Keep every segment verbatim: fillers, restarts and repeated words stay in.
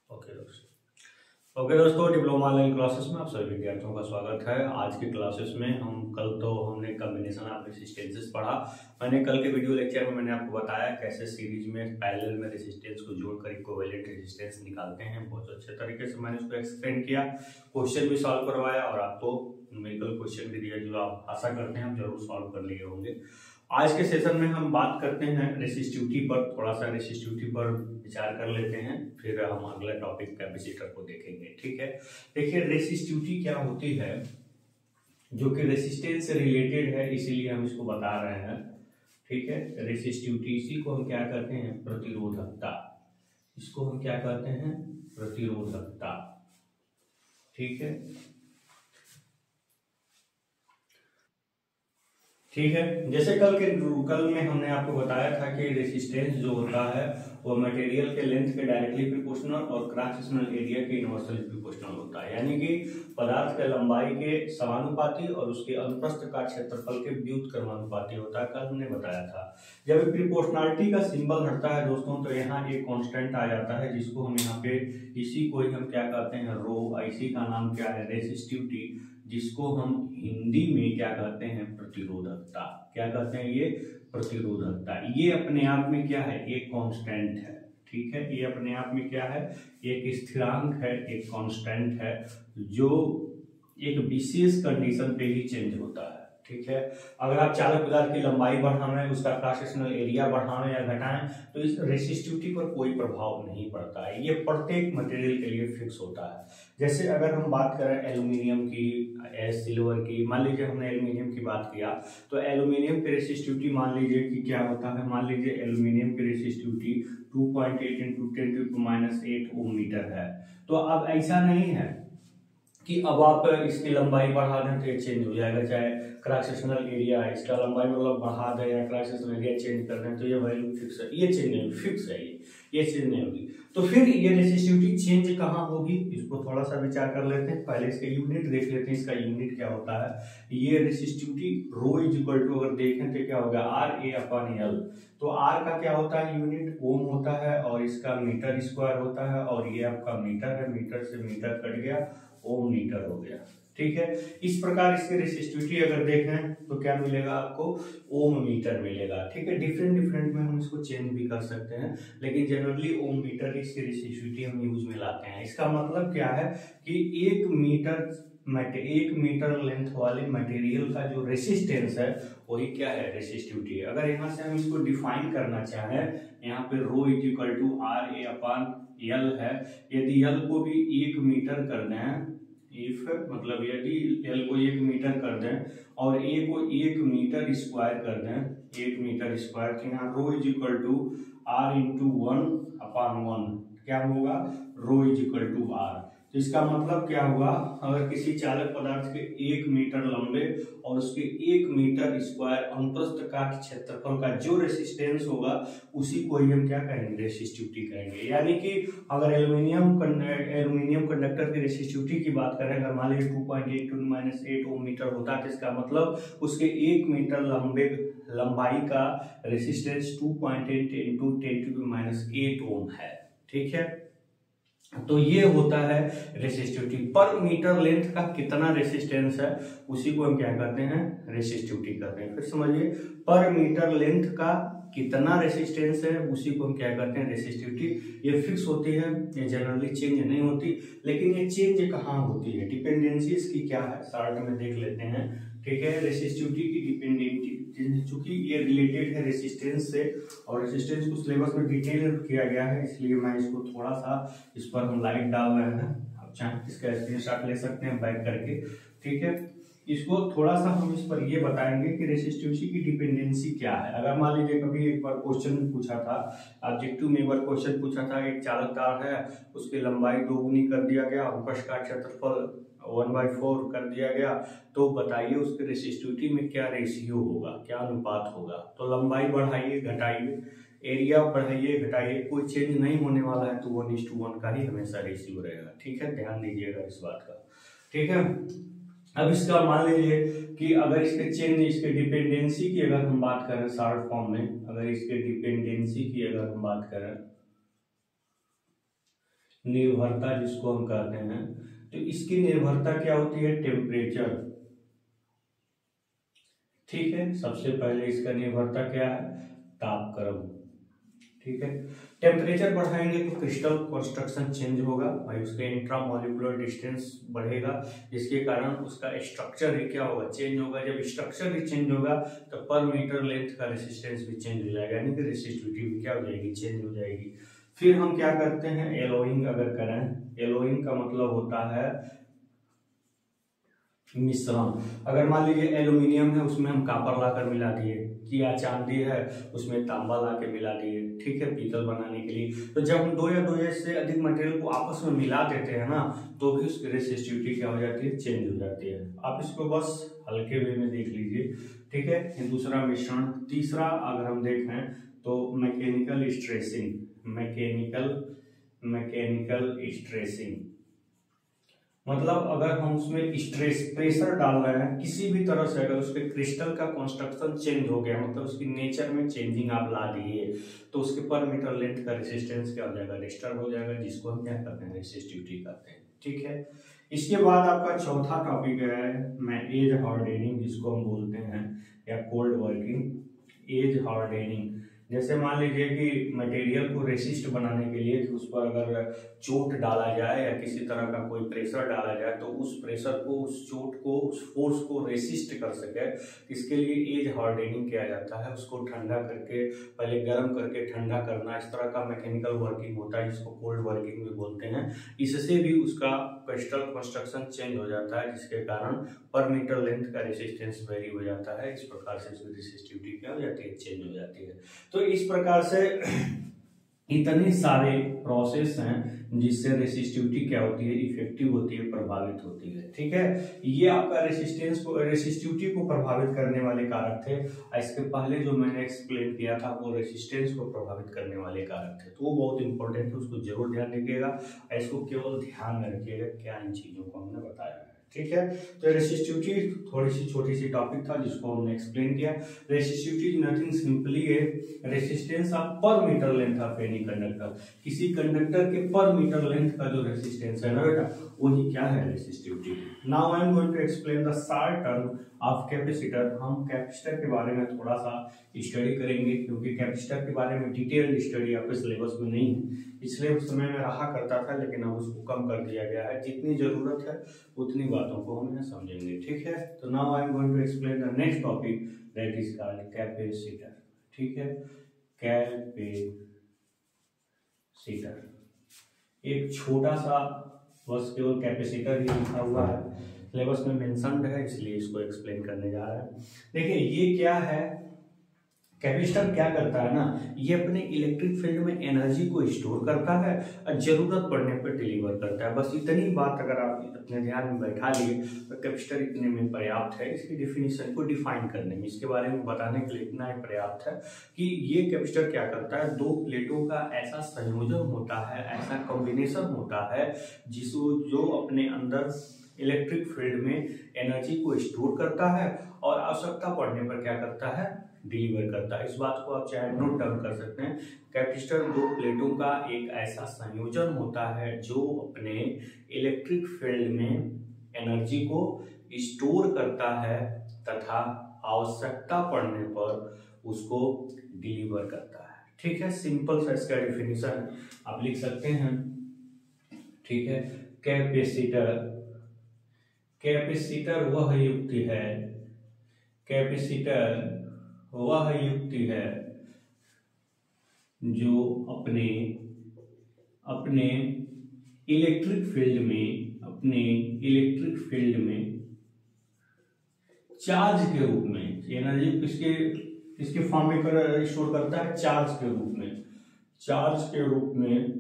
Okay दोस्तों okay दोस्तों diploma online classes में आप सभी विद्यार्थियों का स्वागत है। आज की क्लासेस में हम कल तो हमने कॉम्बिनेशन ऑफ रेसिस्टेंसेस पढ़ा। मैंने कल के वीडियो लेक्चर में मैंने आपको बताया कैसे सीरीज में पैरेलल में रेसिस्टेंस को जोड़कर इक्विवेलेंट रेसिस्टेंस निकालते हैं। बहुत अच्छे तरीके से मैंने उसको एक्सप्लेन किया, क्वेश्चन भी सॉल्व करवाया और आपको न्यूमेरिकल क्वेश्चन भी दिया जो आप आशा करते हैं आप जरूर सॉल्व कर लिए होंगे। आज के सेशन में हम बात करते हैं रेसिस्टिविटी पर, थोड़ा सा रेसिस्टिविटी पर विचार कर लेते हैं, फिर हम अगला टॉपिक कैपेसिटर को देखेंगे। ठीक है, देखिए रेसिस्टिविटी क्या होती है, जो कि रेसिस्टेंस से रिलेटेड है, इसीलिए हम इसको बता रहे हैं। ठीक है, रेसिस्टिविटी इसी को हम क्या कहते हैं, प्रतिरोधकता। इसको हम क्या कहते हैं, प्रतिरोधकता। ठीक है ठीक है जैसे कल के कल में हमने आपको बताया था कि रेसिस्टेंस जो होता है वो मटेरियल के लेंथ के डायरेक्टली प्रोपोर्शनल और क्रॉस सेक्शनल एरिया के इनवर्सली प्रोपोर्शनल होता है, यानी कि पदार्थ के लंबाई के समानुपाती और उसके अनुप्रस्थ का क्षेत्रफल के व्युत्क्रमानुपाती होता है। कल हमने बताया था। जब प्रोपोर्शनलिटी का सिंबल हटता है दोस्तों तो यहाँ एक कांस्टेंट आ जाता है, जिसको हम यहाँ पे इसी को ही हम क्या कहते हैं, रो। इसी का नाम क्या है, रेसिस्टिविटी, जिसको हम हिंदी में क्या कहते हैं, प्रतिरोधकता। क्या कहते हैं, ये प्रतिरोधकता। ये अपने आप में क्या है, एक कांस्टेंट है। ठीक है, ये अपने आप में क्या है, एक स्थिरांक है, एक कांस्टेंट है, जो एक विशेष कंडीशन पे ही चेंज होता है। ठीक है, अगर आप चालक पदार्थ की लंबाई बढ़ाएं, उसका क्रॉस सेक्शनल एरिया बढ़ाएं या घटाएं तो इस रेसिस्टिविटी पर कोई प्रभाव नहीं पड़ता है। ये प्रत्येक मटेरियल के लिए फिक्स होता है। जैसे अगर हम बात करें एल्यूमिनियम की, सिल्वर की, मान लीजिए हमने एल्यूमिनियम की बात किया तो एल्यूमिनियम की रेसिस्टिविटी मान लीजिए कि क्या होता है, मान लीजिए एल्यूमिनियम की resistivity two point eight into ten to minus eight ohm metre है। तो अब ऐसा नहीं है कि अब आप इसकी लंबाई बढ़ा दें तो ये चेंज हो जाएगा, चाहे क्रॉस सेक्शनल एरिया है, इसका लंबाई मतलब बढ़ा दें या क्रॉस सेक्शनल एरिया चेंज कर दें तो ये वैल्यू फिक्स है, ये चेंज नहीं, फिक्स है, ये ये चेंज नहीं होगी। तो फिर ये रेसिस्टिविटी चेंज कहाँ होगी, इसको थोड़ा सा विचार कर लेते हैं। पहले इसका यूनिट देख लेते हैं, इसका यूनिट क्या होता है। ये resistivity rho is equal to अगर देखें तो क्या होगा, आर ए अपॉन एल। तो आर का क्या होता है, यूनिट ओम होता है, और इसका मीटर स्क्वायर होता है, और ये आपका मीटर है, मीटर से मीटर कट गया, ओम मीटर हो गया। ठीक है, इस प्रकार इसकी रेसिस्टिविटी अगर देखें तो क्या मिलेगा आपको, ओम मीटर मिलेगा। ठीक है, डिफरेंट डिफरेंट में हम इसको चेंज भी कर सकते हैं, लेकिन जनरली ओम मीटर इसकी रेसिस्टिविटी हम यूज में लाते हैं। इसका मतलब क्या है कि एक मीटर एक मीटर लेंथ वाले मटेरियल का जो रेसिस्टेंस है वही क्या है, रेसिस्टिविटी। अगर यहाँ से हम इसको डिफाइन करना चाहें, यहाँ पे rho is equal to R A upon L है। यदि एल को भी एक मीटर कर दें, इफ मतलब यदि एल को एक मीटर कर दें और ए को एक मीटर स्क्वायर कर दें, एक मीटर स्क्वायर, तो यहाँ rho is equal to R into one upon one क्या होगा, rho is equal to R. तो इसका मतलब क्या हुआ, अगर किसी चालक पदार्थ के एक मीटर लंबे और उसके एक मीटर स्क्वायर अनुप्रस्थ काट क्षेत्रफल का जो रेसिस्टेंस होगा उसी को ही हम क्या कहेंगे, रेसिस्टिविटी कहेंगे। यानी कि अगर एल्यूमिनियम एल्यूमिनियम कंडक्टर की रेसिस्टिविटी की बात करें, अगर मान लीजिए two point eight to minus eight ohm metre होता है तो इसका मतलब उसके एक मीटर लंबे लंबाई का resistance two point eight into ten to minus eight ohm है। ठीक है, तो ये होता है रेसिस्टिविटी। पर मीटर लेंथ का कितना रेसिस्टेंस है उसी को हम क्या करते हैं, रेसिस्टिविटी करते हैं। फिर समझिए, पर मीटर लेंथ का कितना रेसिस्टेंस है उसी को हम क्या करते हैं, रेसिस्टिविटी। ये फिक्स होती है, ये जनरली चेंज नहीं होती। लेकिन ये चेंज कहाँ होती है, डिपेंडेंसी इसकी क्या है, शार्ट में देख लेते हैं। ठीक है, रेसिस्टिविटी की डिपेंडेंसी, चूंकि ये रिलेटेड है रेसिस्टेंस से और रेसिस्टेंस को सिलेबस में डिटेल किया गया है, इसलिए मैं इसको थोड़ा सा इस पर हम लाइट डाल रहे हैं। आप चाहे इसका स्क्रीनशॉट ले सकते हैं बैक करके। ठीक है, इसको थोड़ा सा हम इस पर ये बताएंगे कि रेसिस्टिविटी की डिपेंडेंसी क्या है। अगर मान लीजिए कभी एक बार क्वेश्चन पूछा था, ऑब्जेक्टिव में एक बार क्वेश्चन पूछा था, एक चालक तार है, उसकी लंबाई दोगुनी कर दिया गया, अनुप्रस्थ का क्षेत्रफल वन बाई फोर कर दिया गया, तो बताइए उसके रेसिस्टिविटी में क्या रेशियो होगा, क्या अनुपात होगा। तो लंबाई बढ़ाइए घटाइए, एरिया बढ़ाइए घटाइए, कोई चेंज नहीं होने वाला है, तो वन इज टू वन का ही हमेशा रेशियो रहेगा। ठीक है, ध्यान दीजिएगा इस बात का। ठीक है, अब इसका मान लीजिए कि अगर इसके चेंज इसके डिपेंडेंसी की अगर हम बात करें शॉर्ट फॉर्म में, अगर इसके डिपेंडेंसी की अगर हम बात करें, निर्भरता जिसको हम कहते हैं, तो इसकी निर्भरता क्या होती है? टेम्परेचर। ठीक है, सबसे पहले इसका निर्भरता क्या है? तापक्रम। ठीक है, टेम्परेचर बढ़ाएंगे तो क्रिस्टल कंस्ट्रक्शन चेंज होगा भाई, उसके इंट्रामोलिकुलर डिस्टेंस बढ़ेगा, जिसके कारण उसका स्ट्रक्चर ही क्या होगा? चेंज होगा। जब स्ट्रक्चर ही चेंज होगा तो पर मीटर लेंथ का रेसिस्टेंस भी चेंज हो जाएगा, यानी कि रेसिस्टिविटी भी क्या हो जाएगी? चेंज हो जाएगी। फिर हम क्या करते हैं? एलोइंग अगर करें, एलोइंग का मतलब होता है मिश्रण। अगर मान लीजिए एल्यूमिनियम है, उसमें हम कापर लाकर मिला दिए, या चांदी है उसमें तांबा ला के मिला दिए, ठीक है, पीतल बनाने के लिए, तो जब हम दो या दो से अधिक मटेरियल को आपस में मिला देते हैं ना, तो भी उसकी रेसिस्टिविटी क्या हो जाती है? चेंज हो जाती है। आप इसको बस हल्के वे में देख लीजिए। ठीक है, दूसरा मिश्रण। तीसरा अगर हम देखें तो mechanical stressing. Mechanical mechanical stressing मतलब अगर हम उसमें स्ट्रेस प्रेशर डाल रहे हैं किसी भी तरह से, अगर उसके क्रिस्टल का कंस्ट्रक्शन चेंज हो गया, मतलब उसकी नेचर में चेंजिंग आप ला दिए, तो उसके पर मीटर लेंथ का रेसिस्टेंस क्या हो जाएगा? डिस्टर्ब हो जाएगा, जिसको हम क्या करते हैं? रेसिस्टिविटी कहते हैं। ठीक है, इसके बाद आपका चौथा टॉपिक है मैं एज हार्डेनिंग, जिसको हम बोलते हैं, या कोल्ड वर्किंग। एज हार्डेनिंग, जैसे मान लीजिए कि मटेरियल को रेसिस्ट बनाने के लिए कि उस पर अगर चोट डाला जाए या किसी तरह का कोई प्रेशर डाला जाए, तो उस प्रेशर को, उस चोट को, उस फोर्स को रेसिस्ट कर सके, इसके लिए एज हार्डेनिंग किया जाता है। उसको ठंडा करके, पहले गर्म करके ठंडा करना, इस तरह का मैकेनिकल वर्किंग होता है, जिसको कोल्ड वर्किंग भी बोलते हैं। इससे भी उसका क्रिस्टल कंस्ट्रक्शन चेंज हो जाता है, जिसके कारण पर मीटर लेंथ का रेसिस्टेंस वेरी हो जाता है। इस प्रकार से इसकी रेसिस्टिविटी क्या हो जाती है? चेंज हो जाती है। तो इस प्रकार से इतने सारे प्रोसेस हैं जिससे रेसिस्टिविटी क्या होती है? इफेक्टिव होती है, प्रभावित होती है। ठीक है, ये आपका रेसिस्टेंस को, रेसिस्टिविटी को प्रभावित करने वाले कारक थे। इसके पहले जो मैंने एक्सप्लेन किया था वो रेसिस्टेंस को प्रभावित करने वाले कारक थे, तो वो बहुत इंपॉर्टेंट है, उसको जरूर ध्यान रखिएगा। इसको केवल ध्यान में रखिएगा क्या इन चीजों को हमने बताया है। ठीक है, तो रेसिस्टिविटी थोड़ी सी छोटी सी टॉपिक था जिसको हमने एक्सप्लेन किया। Resistivity is nothing simply a resistance of per metre length of any conductor. किसी कंडक्टर के पर मीटर लेंथ का जो रेसिस्टेंस है ना बेटा, वही क्या है? Resistivity. Now I am going to explain the short term of capacitor. हम कैपेसिटर के बारे में थोड़ा सा स्टडी करेंगे, क्योंकि कैपेसिटर के बारे में डिटेल्ड स्टडी आपके सिलेबस में नहीं है। पिछले उस समय में रहा करता था, लेकिन अब उसको कम कर दिया गया है। जितनी जरूरत है उतनी बातों को हम यहाँ समझेंगे। ठीक है, तो now I am going to explain the next topic that is called capacitor. ठीक है, कैपेसिटर एक छोटा सा, बस केवल कैपेसिटर ही लिखा हुआ है, सिलेबस में मेंशन्ड है, इसलिए इसको एक्सप्लेन करने जा रहा है। देखिए ये क्या है, कैपेसिटर क्या करता है ना, ये अपने इलेक्ट्रिक फील्ड में एनर्जी को स्टोर करता है और जरूरत पड़ने पर डिलीवर करता है। बस इतनी बात अगर आप अपने ध्यान में बैठा लिए तो कैपेसिटर इतने में पर्याप्त है। इसकी डिफिनीशन को डिफाइन करने में, इसके बारे में बताने के लिए इतना ही पर्याप्त है कि ये कैपेसिटर क्या करता है, दो प्लेटों का ऐसा संयोजन होता है, ऐसा कॉम्बिनेशन होता है जिसको जो अपने अंदर इलेक्ट्रिक फील्ड में एनर्जी को स्टोर करता है और आवश्यकता पड़ने पर क्या करता है? डिलीवर करता है। इस बात को आप चाहे नोट डाउन कर सकते हैं। कैपेसिटर दो प्लेटों का एक ऐसा संयोजन होता है जो अपने इलेक्ट्रिक फील्ड में एनर्जी को स्टोर करता है तथा आवश्यकता पड़ने पर उसको डिलीवर करता है। ठीक है, सिंपल सा इसका डिफिनीशन आप लिख सकते हैं। ठीक है, कैपेसिटर कैपेसिटर वह युक्ति है कैपेसिटर वह युक्ति है जो अपने अपने इलेक्ट्रिक फील्ड में अपने इलेक्ट्रिक फील्ड में चार्ज के रूप में एनर्जी किसके किसके फॉर्म में कर स्टोर करता है? चार्ज के रूप में चार्ज के रूप में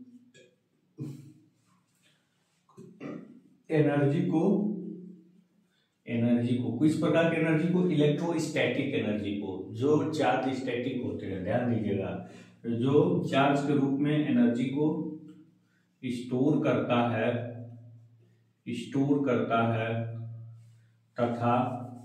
एनर्जी को एनर्जी को किस प्रकार की एनर्जी को? इलेक्ट्रोस्टैटिक एनर्जी को, जो चार्ज स्टैटिक होते हैं, ध्यान दीजिएगा, जो चार्ज के रूप में एनर्जी को स्टोर करता है स्टोर करता है तथा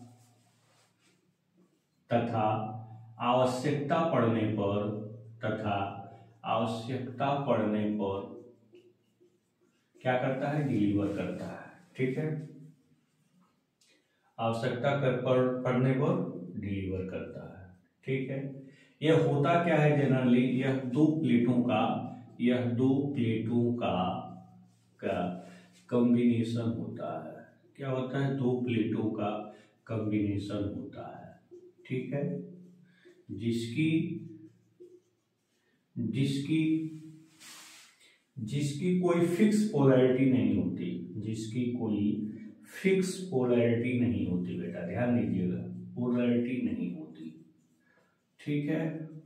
तथा आवश्यकता पड़ने पर तथा आवश्यकता पड़ने पर क्या करता है, डिलीवर करता है। ठीक है, आवश्यकता कर पर पड़ने पर डिलीवर करता है। ठीक है, यह होता क्या है जनरली, यह दो प्लेटों का यह दो प्लेटों का का कॉम्बिनेशन होता है। क्या होता है, दो प्लेटों का कॉम्बिनेशन होता है। ठीक है, जिसकी जिसकी जिसकी कोई फिक्स पोलैरिटी नहीं होती जिसकी कोई फिक्स पोलैरिटी नहीं होती बेटा, ध्यान दीजिएगा, पोलैरिटी नहीं होती। ठीक है,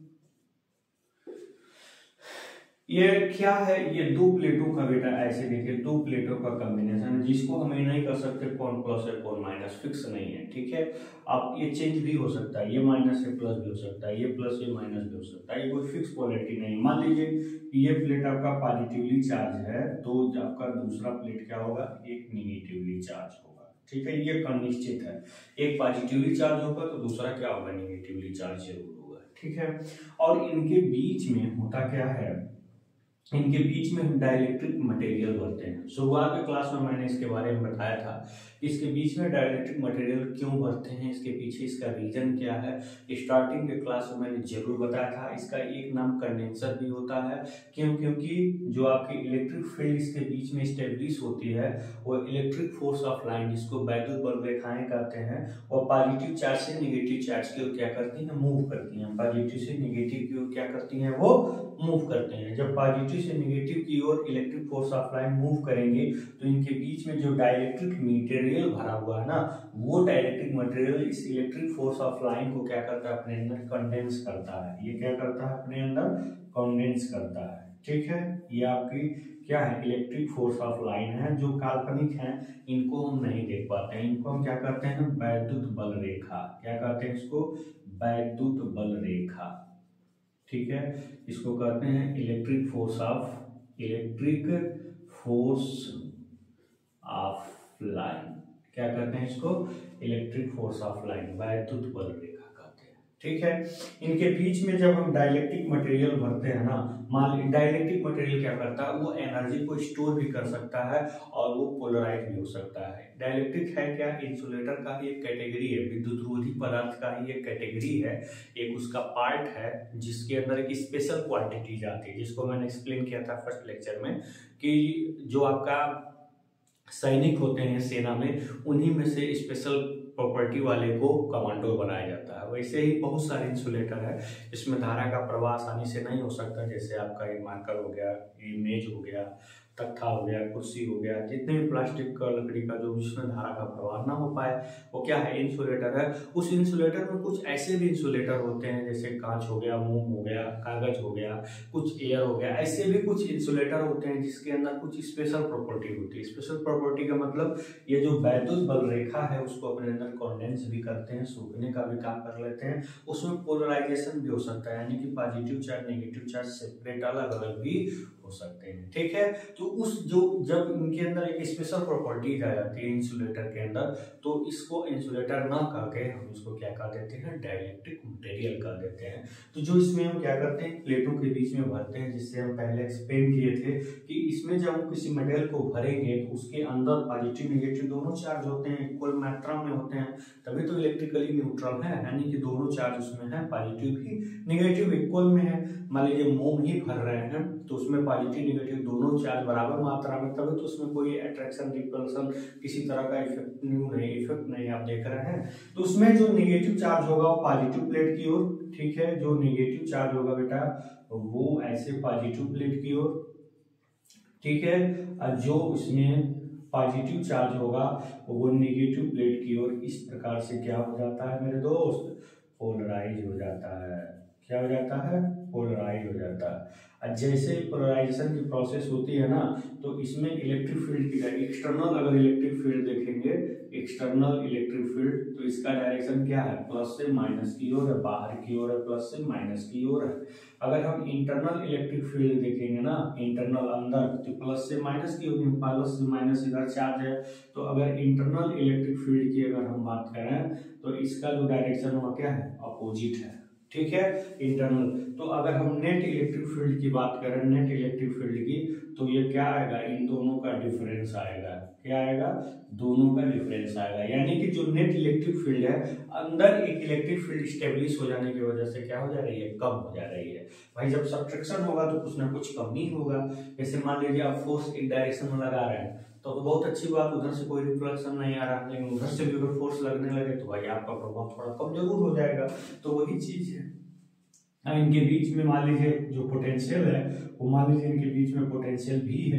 ये क्या है, ये दो प्लेटों का बेटा ऐसे देखिए, दो प्लेटों का कॉम्बिनेशन है जिसको हम ये नहीं कर सकते कौन प्लस है कौन माइनस, फिक्स नहीं है। ठीक है, अब ये चेंज भी हो सकता है, ये माइनस से प्लस भी हो सकता है, ये प्लस ये माइनस भी हो सकता है, ये कोई फिक्स पोलैरिटी नहीं। मान लीजिए ये प्लेट आपका पॉजिटिवली चार्ज है, तो आपका दूसरा प्लेट क्या होगा, एक निगेटिवली चार्ज होगा। ठीक है, ये निश्चित है, एक पॉजिटिवली चार्ज होगा तो दूसरा क्या होगा, निगेटिवली चार्ज जरूर होगा। ठीक है, और इनके बीच में होता क्या है, इनके बीच में हम डाइलेक्ट्रिक मटेरियल भरते हैं। शुरुआत के क्लास में मैंने इसके बारे में बताया था, इसके बीच में डाइलेक्ट्रिक मटेरियल क्यों भरते हैं, इसके पीछे इसका रीजन क्या है, स्टार्टिंग के क्लास में मैंने जरूर बताया था। इसका एक नाम कंडेंसर भी होता है, क्यों, क्योंकि जो आपकी इलेक्ट्रिक फील्ड इसके बीच में स्टेब्लिश होती है वो इलेक्ट्रिक फोर्स ऑफ लाइन, जिसको वैद्युत बल रेखाएं कहते हैं, और पॉजिटिव चार्ज से निगेटिव चार्ज की ओर क्या करती है, मूव करती हैं। पॉजिटिव से निगेटिव की ओर क्या करती हैं, वो मूव करते हैं। जब पॉजिटिव से निगेटिव की ओर electric force of line move करेंगे तो इनके बीच में जो डाइलेक्ट्रिक मटेरियल भरा हुआ है ना, वो डाइलेक्ट्रिक मटेरियल इस इलेक्ट्रिक फोर्स ऑफ लाइन को क्या करता है, अपने अंदर कंडेंस करता है। ये क्या करता है, अपने अंदर कंडेंस करता है। ठीक है, ये आपकी क्या है, इलेक्ट्रिक फोर्स ऑफ लाइन है, जो काल्पनिक है, इनको हम नहीं देख पाते हैं। इनको हम क्या करते हैं, वैद्युत बल रेखा, क्या कहते हैं इसको, वैद्युत बल रेखा। ठीक है, इसको कहते हैं electric force of electric force of line. क्या कहते हैं इसको, इलेक्ट्रिक फोर्स ऑफ लाइन, वैद्युत बल रेखा कहते हैं। ठीक है, इनके बीच में जब हम डाइलेक्ट्रिक मटेरियल भरते हैं ना, मान ली डाइलेक्ट्रिक मटेरियल क्या करता है, वो एनर्जी को स्टोर भी कर सकता है और वो पोलराइज भी हो सकता है। डाइलेक्ट्रिक है क्या, इंसुलेटर का ही एक कैटेगरी है, विद्युत रोधी पदार्थ का ही एक कैटेगरी है, एक उसका पार्ट है जिसके अंदर एक स्पेशल क्वांटिटीज आती है, जिसको मैंने एक्सप्लेन किया था फर्स्ट लेक्चर में, कि जो आपका सैनिक होते हैं सेना में, उन्हीं में से स्पेशल प्रॉपर्टी वाले को कमांडो बनाया जाता है। वैसे ही बहुत सारे इंसुलेटर है, इसमें धारा का प्रवाह आसानी से नहीं हो सकता, जैसे आपका ये मार्कर हो गया, ये मेज हो गया, तख्ता हो गया, कुर्सी हो गया, जितने भी प्लास्टिक का लकड़ी का जो जिसमें धारा का प्रवाह ना हो पाए, वो क्या है, इंसुलेटर है। उस इंसुलेटर में कुछ ऐसे भी इंसुलेटर होते हैं, जैसे कांच हो गया, मोम हो गया, कागज हो गया, कुछ एयर हो गया, ऐसे भी कुछ इंसुलेटर होते हैं जिसके अंदर कुछ स्पेशल प्रॉपर्टी होती है। स्पेशल प्रॉपर्टी का मतलब ये जो वैद्युत बल रेखा है उसको अपने अंदर कंडेंस भी करते हैं, सूखने का भी काम कर लेते हैं, उसमें पोलराइजेशन भी हो सकता है, यानी कि positive charge negative charge separate अलग अलग भी हो सकते हैं। ठीक है, तो उस जो जब इनके अंदर एक स्पेशल प्रॉपर्टीज आ जाती है इंसुलेटर के अंदर, तो इसको इंसुलेटर ना कह के हम इसको क्या कह देते हैं, डाइलेक्ट्रिक मटेरियल कह देते हैं। तो जो इसमें हम क्या करते हैं, प्लेटों के बीच में भरते हैं, जिससे हम पहले एक्सप्लेन किए थे कि इसमें जब हम किसी मटेरियल को भरेंगे तो उसके अंदर पॉजिटिव नेगेटिव दोनों चार्ज होते हैं, इक्वल मात्रा में होते हैं, तभी तो इलेक्ट्रिकली न्यूट्रल है, यानी कि दोनों चार्ज उसमें है, पॉजिटिव भी नेगेटिव इक्वल में है। मान लीजिए मोम ही भर रहे हैं तो उसमें पॉजिटिव नेगेटिव दोनों चार्ज बराबर मात्रा में, तभी तो उसमें कोई अट्रैक्शन रिपल्सन किसी तरह का इफेक्ट नहीं इफेक्ट नहीं आप देख रहे हैं। तो उसमें जो नेगेटिव चार्ज होगा वो पॉजिटिव प्लेट की ओर, ठीक है, जो नेगेटिव चार्ज होगा बेटा वो ऐसे पॉजिटिव प्लेट की ओर, ठीक है, और जो उसमें पॉजिटिव चार्ज होगा वो नेगेटिव प्लेट की ओर इस प्रकार से क्या हो जाता है मेरे दोस्त, पोलराइज हो जाता है। क्या हो जाता है, पोलराइज हो जाता है। और जैसे पोलराइजेशन की प्रोसेस होती है ना, तो इसमें इलेक्ट्रिक फील्ड की एक्सटर्नल अगर इलेक्ट्रिक फील्ड देखेंगे, एक्सटर्नल इलेक्ट्रिक फील्ड, तो इसका डायरेक्शन क्या है, प्लस से माइनस की ओर है, बाहर की ओर है, प्लस से माइनस की ओर है। अगर हम इंटरनल इलेक्ट्रिक फील्ड देखेंगे ना, इंटरनल अंदर, तो प्लस से माइनस की होगी, प्लस से माइनस इधर चार्ज है, तो अगर इंटरनल इलेक्ट्रिक फील्ड की अगर हम बात करें तो इसका जो डायरेक्शन हुआ क्या है, अपोजिट है। ठीक है, इंटरनल। तो अगर हम नेट इलेक्ट्रिक फील्ड की बात करें, नेट इलेक्ट्रिक फील्ड की, तो ये क्या आएगा, इन दोनों का डिफरेंस आएगा। क्या आएगा, दोनों का डिफरेंस आएगा। यानी कि जो नेट इलेक्ट्रिक फील्ड है, अंदर एक इलेक्ट्रिक फील्ड स्टेब्लिश हो जाने की वजह से क्या हो जा रही है, कम हो जा रही है। भाई जब सब्ट्रैक्शन होगा तो कुछ ना कुछ कमी होगा। जैसे मान लीजिए आप फोर्स एक डायरेक्शन में लगा रहे हैं तो बहुत अच्छी बात, उधर से कोई रिफ्लेक्शन नहीं आ रहा, लेकिन उधर से भी अगर फोर्स लगने लगे तो भाई आपका प्रभाव थोड़ा कम जरूर हो जाएगा। तो वही चीज है। अब इनके बीच में मान लीजिए जो पोटेंशियल है, वो मान लीजिए इनके बीच में पोटेंशियल भी है,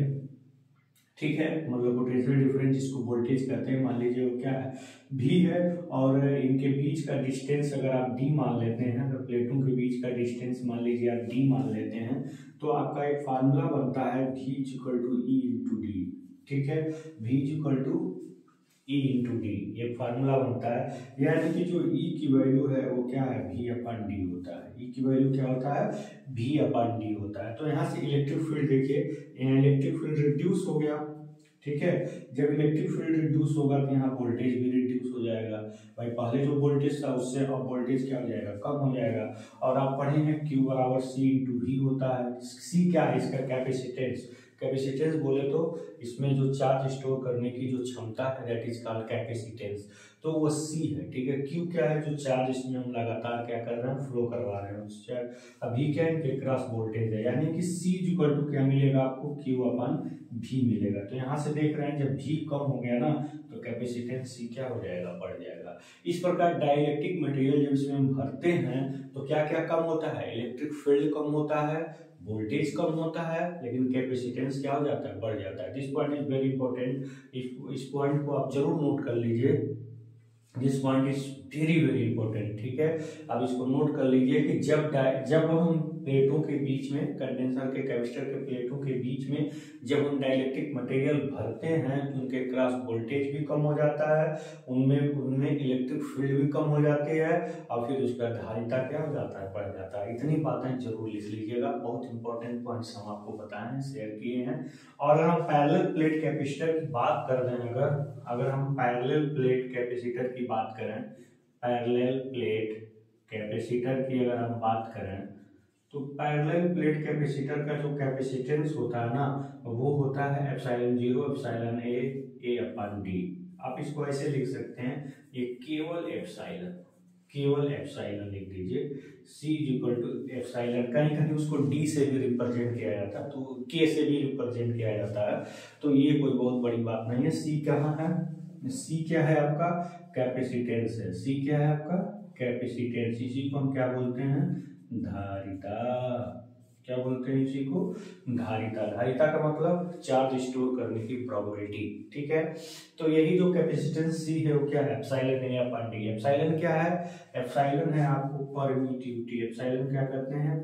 ठीक है, मतलब पोटेंशियल डिफरेंस जिसको वोल्टेज कहते हैं, मान लीजिए वो क्या है, भी है। और इनके बीच का डिस्टेंस अगर आप डी मान लेते हैं, अगर प्लेटों के बीच का डिस्टेंस मान लीजिए आप डी मान लेते हैं, तो आपका एक फार्मूला बनता है V equal to E into D. ठीक है, V equal to E into D, ये फार्मूला बनता है। यानी कि जो E की वैल्यू है वो क्या है, V अपन डी होता है। E की वैल्यू क्या होता है, V अपन डी होता है। तो यहाँ से इलेक्ट्रिक फील्ड देखिए, यहाँ इलेक्ट्रिक फील्ड रिड्यूस हो गया, ठीक है। जब इलेक्ट्रिक फील्ड रिड्यूस होगा तो यहाँ वोल्टेज भी रिड्यूस हो जाएगा। भाई पहले जो वोल्टेज था उससे अब वोल्टेज क्या हो जाएगा, कम हो जाएगा। और आप पढ़े हैं Q बराबर सी इंटू वी होता है। सी क्या है, इसका कैपेसिटेंस। कैपेसिटेंस बोले तो इसमें जो चार्ज स्टोर करने की जो क्षमता है, दैट इज कॉल्ड कैपेसिटेंस, तो वो सी है, ठीक है। क्यू क्या है, जो चार्ज इसमें हम लगातार क्या कर रहे हैं, फ्लो करवा रहे हैं उस चार्ज। अभी क्या इनके क्रॉस वोल्टेज है, यानी कि सी इक्वल टू क्या मिलेगा आपको, क्यू अपन भी मिलेगा। तो यहाँ से देख रहे हैं जब भी कम हो गया ना तो कैपेसिटेंस सी क्या हो जाएगा, बढ़ जाएगा। इस प्रकार डाइलेक्ट्रिक मटेरियल जब इसमें हम भरते हैं तो क्या क्या कम होता है, इलेक्ट्रिक फील्ड कम होता है, वोल्टेज कम होता है, लेकिन कैपेसिटेंस क्या हो जाता है, बढ़ जाता है। This point is very important, इस पॉइंट को आप जरूर नोट कर लीजिए। This point is very very important, ठीक है। अब इसको नोट कर लीजिए कि जब जब हम प्लेटों के बीच में, कंडेंसर के कैपेसिटर के प्लेटों के बीच में जब हम डाइलेक्ट्रिक मटेरियल भरते हैं तो उनके क्रॉस वोल्टेज भी कम हो जाता है, उनमें उनमें इलेक्ट्रिक फील्ड भी कम हो जाती है, और फिर उसका धारिता क्या हो जाता है, बढ़ जाता है। इतनी बातें जरूर लिख लीजिएगा, बहुत इंपॉर्टेंट पॉइंट्स हम आपको बताए हैं, शेयर किए हैं। और हम पैरेलल प्लेट कैपेसिटर की बात कर रहे हैं, अगर अगर हम पैरेलल प्लेट कैपेसिटर की बात करें, पैरेलल प्लेट कैपेसिटर की अगर हम बात करें तो पैरेलल प्लेट कैपेसिटर का जो कैपेसिटेंस होता है ना, वो होता है epsilon zero epsilon A A upon D. आप इसको ऐसे लिख सकते हैं, ये केवल एप्सिलॉन, केवल एप्सिलॉन लिख दीजिए। C इक्वल टू एप्सिलॉन, कहीं कहीं उसको D से भी रिप्रेजेंट किया जाता है, तो K से भी रिप्रेजेंट किया जाता है, तो ये कोई बहुत बड़ी बात नहीं है। C कहाँ है, C क्या है आपका, कैपेसिटेंस है। C क्या है आपका, कैपेसिटेंस। इसी को हम क्या बोलते हैं, धारिता। क्या बोलते हैं इसी को, धारिता। धारिता का मतलब चार्ज स्टोर करने की प्रोबेबिलिटी, ठीक है। तो यही जो कैपेसिटेंस सी है वो क्या है, एप्सिलॉन है या पार्टी। एप्सिलॉन क्या है, एप्सिलॉन है आपको परमिटिविटी। एप्सिलॉन क्या कहते हैं,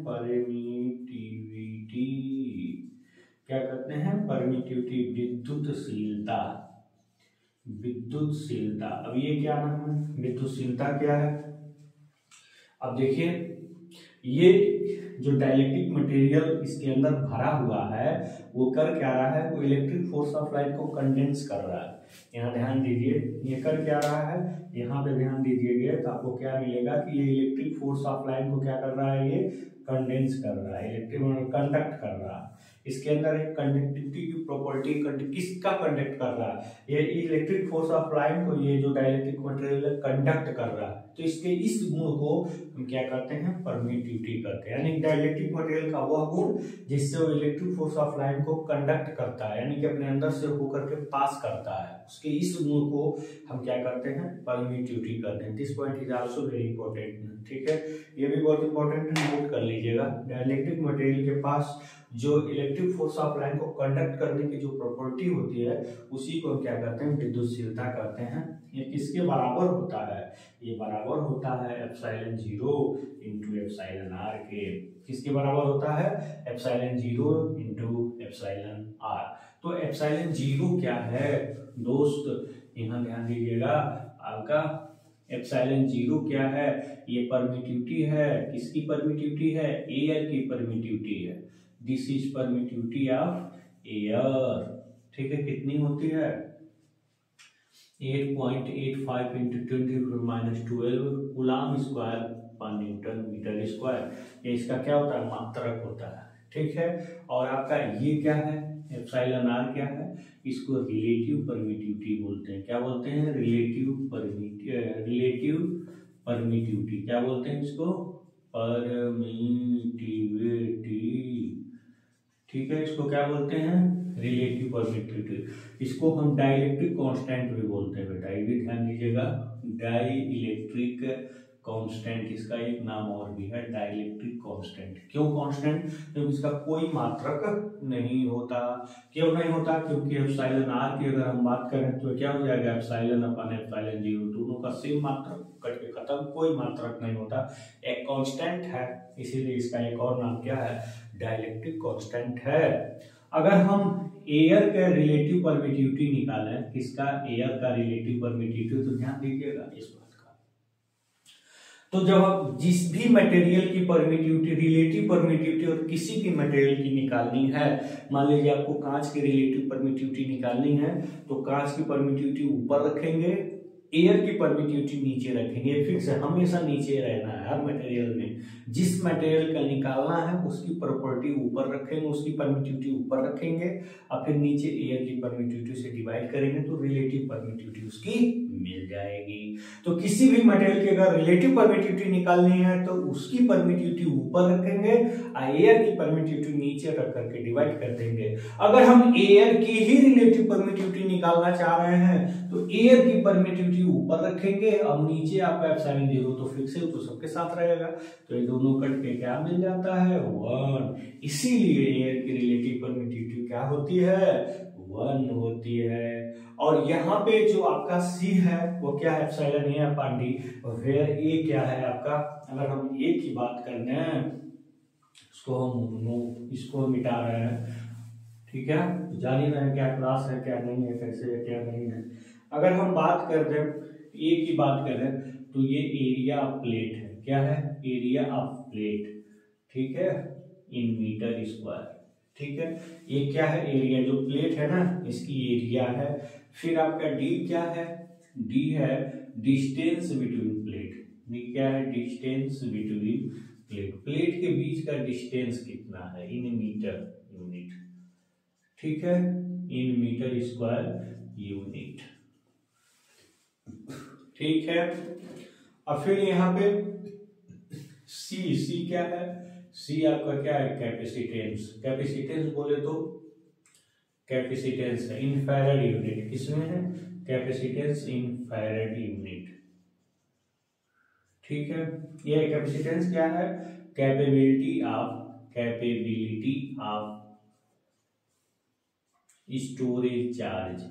परमिटिविटी। क्या कहते हैं, परमिटिविटी, विद्युतशीलता, विद्युतशीलता। अब ये क्या नाम है, विद्युतशीलता क्या है। अब देखिए ये जो डाइलेक्ट्रिक मटेरियल इसके अंदर भरा हुआ है वो कर क्या रहा है, वो इलेक्ट्रिक फोर्स ऑफ लाइट को कंडेंस कर रहा है। यहाँ ध्यान दीजिए, ये कर क्या रहा है, यहाँ पे ध्यान दीजिएगा तो आपको क्या मिलेगा कि ये इलेक्ट्रिक फोर्स ऑफ लाइट को क्या कर रहा है, ये कंडेंस कर रहा है, इलेक्ट्रिक कंडक्ट कर रहा है। इसके अंदर एक कंडक्टिविटी की प्रॉपर्टी, किसका कंडक्ट कर रहा है, ये इलेक्ट्रिक फोर्स ऑफ लाइट को ये जो डाइलेक्ट्रिक मटेरियल कंडक्ट कर रहा है। तो इसके इस गुण को हम क्या करते हैं, परमिटिविटी करते हैं। यानी डाइलेक्ट्रिक मटेरियल का वह गुण जिससे वो इलेक्ट्रिक फोर्स ऑफ लाइट को कंडक्ट करता है, यानी कि अपने अंदर से होकर के पास करता है, उसके इस गुण को हम क्या करते हैं, परमिटिविटी करते हैं। This point is also very important, ठीक है। ये भी बहुत इंपॉर्टेंट है, नोट कर लीजिएगा। डाइलेक्ट्रिक मटेरियल के पास जो इलेक्ट्रिक फोर्स ऑफ लाइन को कंडक्ट करने की जो प्रॉपर्टी होती है उसी को क्या कहते हैं, विद्युतशीलता कहते हैं। ये किसके बराबर होता है, ये बराबर होता है epsilon zero into epsilon R के। किसके बराबर होता है, epsilon zero into epsilon R. तो एप्सिलॉन जीरो क्या है दोस्त, यहाँ ध्यान दीजिएगा, आपका एप्सिलॉन जीरो क्या है, ये परमिटिविटी है। किसकी परमिटिविटी है, एयर की परमिटिविटी है। This is permittivity of air, ठीक है। कितनी होती है, eight point eight five into twenty minus twelve coulomb square per newton metre square, ये इसका क्या होता है, मात्रक होता है, ठीक है। और आपका ये क्या है, एप्सिलॉन आर क्या है, इसको रिलेटिव परमिटिविटी बोलते हैं। क्या बोलते हैं, रिलेटिव परमिटिव रिलेटिव परमिटिविटी क्या बोलते हैं इसको, परमिटिविटी, ठीक है, इसको क्या बोलते हैं, रिलेटिव परमिटिविटी। इसको हम डाइलेक्ट्रिक कांस्टेंट भी बोलते हैं बेटा, ये भी ध्यान दीजिएगा, डाई इलेक्ट्रिक कांस्टेंट इसका एक नाम और भी है, डाइलेक्ट्रिक कांस्टेंट। क्यों कांस्टेंट, क्योंकि इसका कोई मात्रक नहीं होता। क्यों नहीं होता, क्योंकि एप्सिलॉन आर की अगर हम बात करें तो क्या हो जाएगा, एप्सिलॉन अपन एप्सिलॉन जीरो, दोनों का सेम मात्रक, कट के खत्म, कोई मात्रक नहीं होता, एक कांस्टेंट है, इसीलिए इसका एक और नाम क्या है, डाइलेक्ट्रिक कांस्टेंट है। अगर हम एयर का रिलेटिव परमिटिविटी निकालें, किसका, एयर का रिलेटिव परमिटिविटी, तो ध्यान दीजिएगा इस बात का। तो जब आप जिस भी मटेरियल की परमिटिविटी, रिलेटिव परमिटिविटी और किसी भी मटेरियल की निकालनी है, मान लीजिए आपको कांच की रिलेटिव परमिटिविटी निकालनी है, तो कांच की परमिटिविटी ऊपर रखेंगे, एयर की परमिटिविटी नीचे रखेंगे, फिक्स है, हमेशा नीचे रहना है हर मटेरियल में। जिस मटेरियल का निकालना है उसकी प्रॉपर्टी ऊपर रखेंगे, उसकी परमिटिविटी ऊपर रखेंगे, और फिर नीचे एयर की परमिटिविटी से डिवाइड करेंगे तो रिलेटिव परमिटिविटी उसकी मिल जाएगी। तो किसी भी मटेरियल की अगर रिलेटिव परमिटिविटी निकालनी है तो उसकी परमिटिविटी ऊपर रखेंगे और एयर की परमिटिविटी नीचे रख करके डिवाइड कर देंगे। अगर हम एयर की ही रिलेटिव परमिटिविटी निकालना चाह रहे हैं तो एयर की परमिटिविटी ऊपर रखेंगे, अब नीचे आपका एप्सिलॉन जीरो तो फिक्स है, तो सबके साथ रहेगा, तो ये दोनों कट के क्या मिल जाता है, वन। इसीलिए एयर की रिलेटिव परमिटिविटी क्या होती है, वन होती है। और यहाँ पे जो आपका सी है वो क्या है, epsilon A upon D, where A क्या है आपका, अगर हम ए की बात करते हैं, इसको हम नो इसको मिटा रहे हैं, ठीक है, जान ही रहे हैं क्या क्लास है क्या नहीं है, कैसे है क्या नहीं है। अगर हम बात कर दें ए की बात करें तो ये एरिया ऑफ प्लेट है, क्या है, एरिया ऑफ प्लेट, ठीक है, इन मीटर स्क्वायर, ठीक है। ये क्या है, एरिया, जो प्लेट है ना इसकी एरिया है। फिर आपका डी क्या है, डी है डिस्टेंस बिटवीन प्लेट, डी क्या है, डिस्टेंस बिटवीन प्लेट, प्लेट के बीच का डिस्टेंस कितना है, इन मीटर यूनिट, ठीक है, इन मीटर स्क्वायर यूनिट, ठीक है। और फिर यहाँ पे सी, सी क्या है, सी आपका क्या है, कैपेसिटेंस, कैपेसिटेंस बोले तो कैपेसिटेंस है इन फैराड यूनिट, किसमें है, कैपेसिटेंस इन फैराड यूनिट, ठीक है। ये कैपेसिटेंस क्या है, capability of capability of storage charge,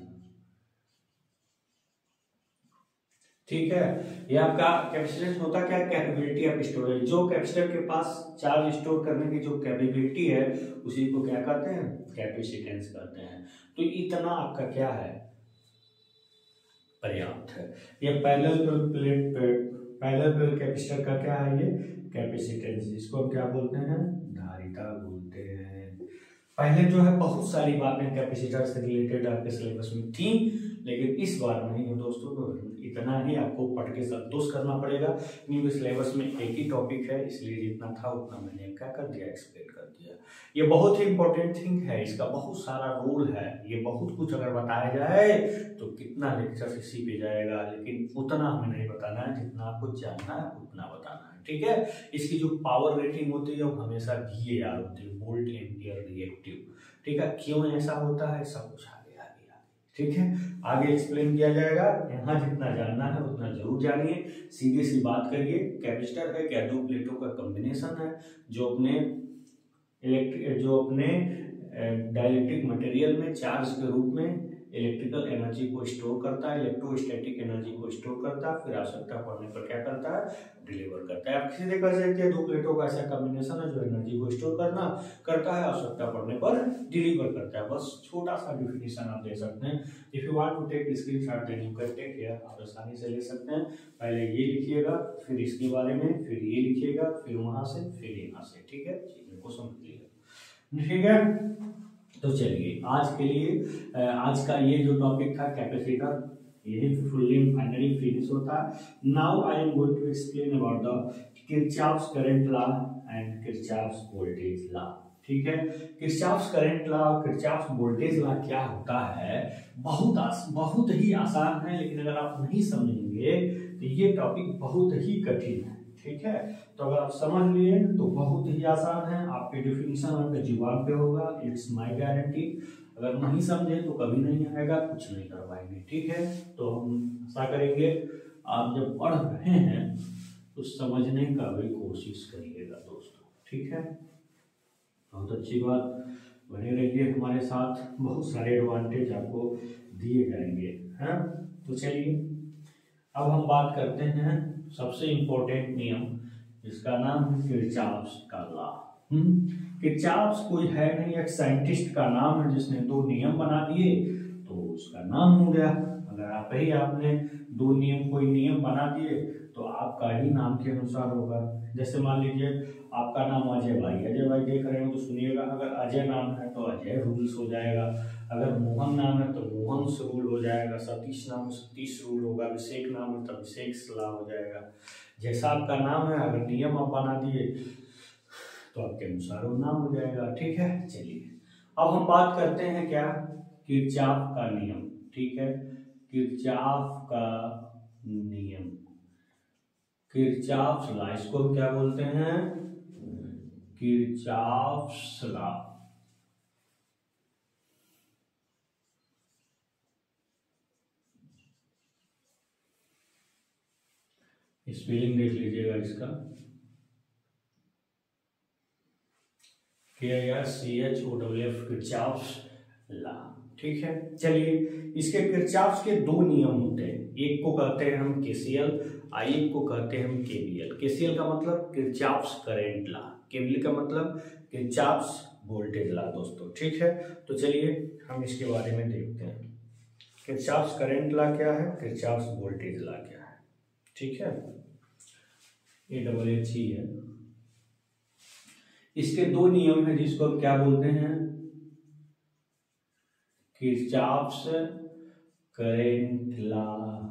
ठीक है। ये आपका कैपेसिटेंस होता क्या है, कैपेबिलिटी ऑफ स्टोरेज, जो कैपेसिटर के पास चार्ज स्टोर करने की जो कैपेबिलिटी है उसी को क्या कहते हैं, कैपेसिटेंस कहते हैं। तो इतना आपका क्या है, पर्याप्त है। ये parallel plate parallel plate capacitor का क्या है, ये कैपेसिटेंस, इसको हम क्या बोलते हैं, धारिता बोलते हैं। पहले जो है बहुत सारी बातें कैपेसिटर से रिलेटेड आपके सिलेबस में थी, लेकिन इस बार नहीं है दोस्तों, तो इतना ही आपको पढ़ के संतोष करना पड़ेगा, क्योंकि सिलेबस में एक ही टॉपिक है, इसलिए जितना था उतना मैंने क्या कर दिया, एक्सप्लेन कर दिया। ये बहुत ही इंपॉर्टेंट थिंग है, इसका बहुत सारा रोल है, ये बहुत कुछ अगर बताया जाए तो कितना लेक्चर इसी पे जाएगा, लेकिन उतना हमें नहीं बताना है, जितना आपको जानना है उतना बताना है, ठीक है। इसकी जो पावर रेटिंग होती है वो हमेशा वी ए आर होती है, वोल्ट एम्पियर रिएक्टिव, ठीक है। क्यों ऐसा होता है, सब कुछ आगे आगे आगे, ठीक है, आगे एक्सप्लेन किया जाएगा। यहाँ जितना जानना है उतना जरूर जानिए। सीधी सी बात करिए, कैपेसिटर है क्या, दो प्लेटों का कॉम्बिनेशन है जो अपने इलेक्ट्रिक जो अपने डाइलेक्ट्रिक मटेरियल में चार्ज के रूप में इलेक्ट्रिकल एनर्जी को स्टोर करता है, इलेक्ट्रोस्टैटिक एनर्जी को स्टोर करता है, फिर आवश्यकता पड़ने पर क्या करता है, डिलीवर करता है। आप सीधे कह सकते हैं दो प्लेटों का ऐसा कॉम्बिनेशन है जो एनर्जी को स्टोर करना करता है, आवश्यकता पड़ने पर डिलीवर करता है। बस छोटा सा डिफिनेशन आप दे सकते हैं। If you want to take screenshot then you can take here, आप आसानी से ले सकते हैं। पहले ये लिखिएगा, फिर इसके बारे में, फिर ये लिखिएगा, फिर वहां से, फिर यहाँ से, ठीक है, इनको समझ लीजिएगा, ठीक है। तो चलिए आज के लिए आज का ये जो टॉपिक था कैपेसिटर, यही फुल्ली फाइनली फिनिश होता है। Now I am going to explain about the Kirchhoff's current law and Kirchhoff's voltage law. ठीक है, किरचॉफ्स करंट लॉ और किरचॉफ्स वोल्टेज लॉ क्या होता है, बहुत आस, बहुत ही आसान है, लेकिन अगर आप नहीं समझेंगे तो ये टॉपिक बहुत ही कठिन है। ठीक है, तो अगर आप समझ लिए तो बहुत ही आसान है, आपके डेफिनेशन आपके जुबान पे होगा, इट्स माय गारंटी। अगर नहीं समझे तो कभी नहीं आएगा, कुछ नहीं कर पाएंगे। ठीक है, तो हम ऐसा करेंगे, आप जब पढ़ रहे हैं तो समझने का भी कोशिश करिएगा दोस्तों। ठीक है, बहुत अच्छी बात, बने रहिए हमारे साथ, बहुत सारे एडवांटेज आपको दिए जाएंगे। हैं, तो चलिए अब हम बात करते हैं सबसे इम्पोर्टेंट नियम, जिसका नाम है किरचॉफ्स का लॉ। हम्म किरचॉफ्स कोई है नहीं, एक साइंटिस्ट का नाम है जिसने दो नियम बना दिए तो उसका नाम हो गया। अगर आप ही आपने दो नियम कोई नियम बना दिए तो आपका ही नाम के अनुसार होगा। जैसे मान लीजिए आपका नाम अजय भाई, अजय भाई देख रहे हो तो सुनिएगा, अगर अजय नाम है तो अजय रूल्स हो जाएगा, अगर मोहन नाम है तो मोहन रूल हो जाएगा, सतीश नाम है सतीश रूल होगा, अभिषेक नाम है तो अभिषेक सलाह हो जाएगा। जैसा आपका नाम है, अगर नियम आप बना दिए तो आपके अनुसार वो नाम हो जाएगा। ठीक है, चलिए अब हम बात करते हैं क्या, किरचॉफ का नियम। ठीक है, किरचॉफ का नियम, किरचॉफ्स लॉ, इसको हम क्या बोलते हैं, किरचॉफ्स लॉ। स्पेलिंग देख लीजिएगा इसका, K S C H O W F, Kirchhoff's law. ठीक है, चलिए इसके किरचॉफ्स के दो नियम होते हैं, एक को कहते हैं हम केसीएल और एक को कहते हैं हम केवीएल। केसीएल का मतलब किरचॉफ्स करंट लॉ, केवीएल का मतलब किरचॉफ्स वोल्टेज लॉ दोस्तों। ठीक है, तो चलिए हम इसके बारे में देखते हैं, किरचॉफ्स करंट लॉ क्या है, किरचॉफ्स वोल्टेज लॉ क्या है। ठीक है, ए डबल एच ही है। इसके दो नियम है जिसको हम क्या बोलते हैं, Kirchhoff's current law,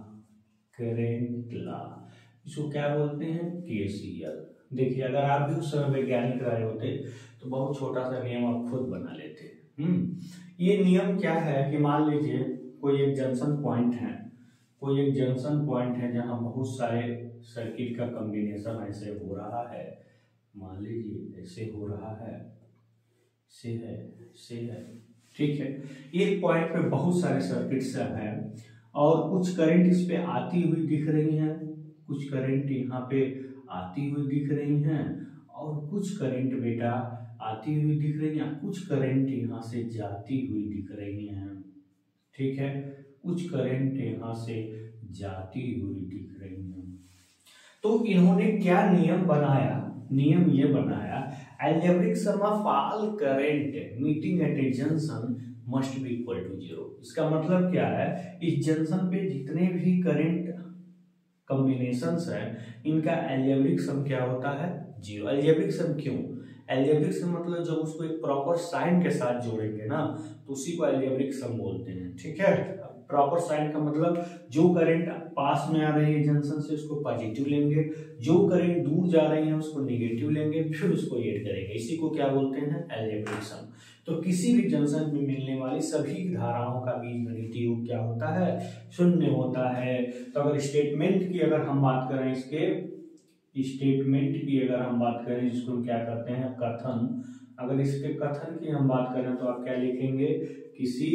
current law, इसको क्या बोलते हैं, केसीएल। देखिए अगर आप भी उस समय वैज्ञानिक रहे होते तो बहुत छोटा सा नियम आप खुद बना लेते। हम्म ये नियम क्या है कि मान लीजिए कोई एक जंक्शन पॉइंट है, कोई एक जंक्शन पॉइंट है जहां बहुत सारे सर्किट का कॉम्बिनेशन ऐसे हो रहा है, मान लीजिए ऐसे हो रहा है, से है, से है। ठीक है, एक पॉइंट पे बहुत सारे सर्किट्स हैं और कुछ करंट इस पे आती हुई दिख रही हैं, कुछ करंट यहाँ पे आती हुई दिख रही हैं और कुछ करंट बेटा आती हुई दिख रही हैं, कुछ करंट यहाँ से जाती हुई दिख रही हैं। ठीक है, कुछ करंट यहाँ से जाती हुई दिख रही हैं। तो इन्होंने क्या नियम बनाया, नियम ये बनाया, algebraic sum of all current meeting at a junction must be equal to zero. इसका मतलब क्या है, इस जंक्शन पे जितने भी करंट कॉम्बिनेशंस हैं इनका अलजेब्रिक सम क्या होता है, जीरो। अलजेब्रिक सम क्यों, अलजेब्रिक सम मतलब जब उसको एक प्रॉपर साइन के साथ जोड़ेंगे ना तो उसी को अलजेब्रिक सम बोलते हैं। ठीक है, प्रॉपर साइन का मतलब जो करंट पास में आ रही है जंक्शन से उसको पॉजिटिव लेंगे, जो करंट दूर जा रही है उसको नेगेटिव लेंगे, फिर उसको ऐड करेंगे, इसी को क्या बोलते हैं, अलजेब्रिक सम। तो किसी भी जंक्शन में मिलने वाली सभी धाराओं का बीजगणितीय योग क्या होता है, शून्य होता है। तो अगर स्टेटमेंट की अगर हम बात करें, इसके स्टेटमेंट की अगर हम बात करें जिसको हम क्या करते हैं कथन, अगर इसके कथन की हम बात करें तो आप क्या लिखेंगे, किसी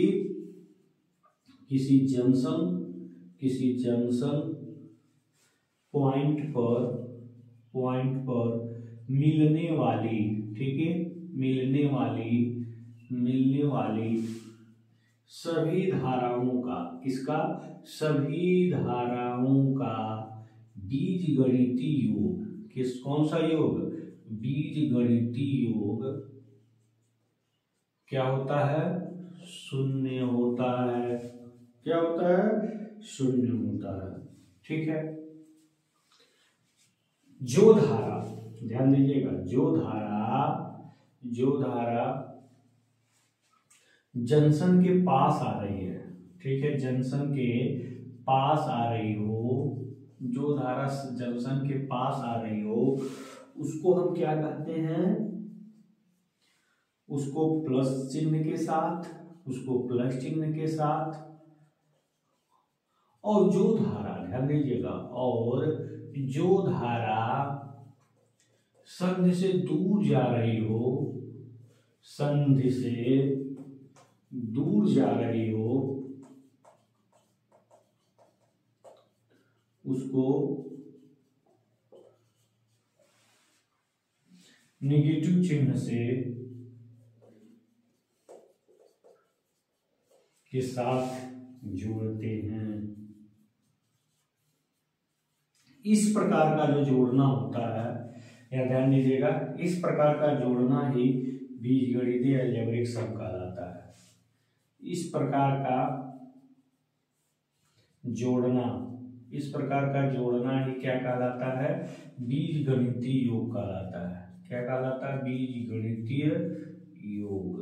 किसी जंक्शन किसी जंक्शन पॉइंट पर पॉइंट पर मिलने वाली, ठीक है, मिलने वाली मिलने वाली सभी धाराओं का, किसका, सभी धाराओं का बीजगणितीय योग, किस कौन सा योग, बीजगणितीय योग क्या होता है, शून्य होता है। क्या होता है, शून्य होता है। ठीक है, जो धारा, ध्यान दीजिएगा, जो धारा जो धारा जंक्शन के पास आ रही है, ठीक है, जंक्शन के पास आ रही हो जो धारा जंक्शन के पास आ रही हो उसको हम क्या कहते हैं, उसको प्लस चिन्ह के साथ, उसको प्लस चिन्ह के साथ, और जो धारा, ध्यान दीजिएगा, और जो धारा संधि से दूर जा रही हो, संधि से दूर जा रही हो, उसको नेगेटिव चिन्ह से के साथ जोड़ते हैं। इस प्रकार का जो जोड़ना होता है, या ध्यान दीजिएगा, इस प्रकार का जोड़ना ही बीजगणितीय अलजेब्रिक सम कहलाता है। इस प्रकार का जोड़ना, इस प्रकार का जोड़ना ही क्या कहलाता है, बीजगणितीय योग कहलाता है। क्या कहलाता है, बीजगणितीय योग।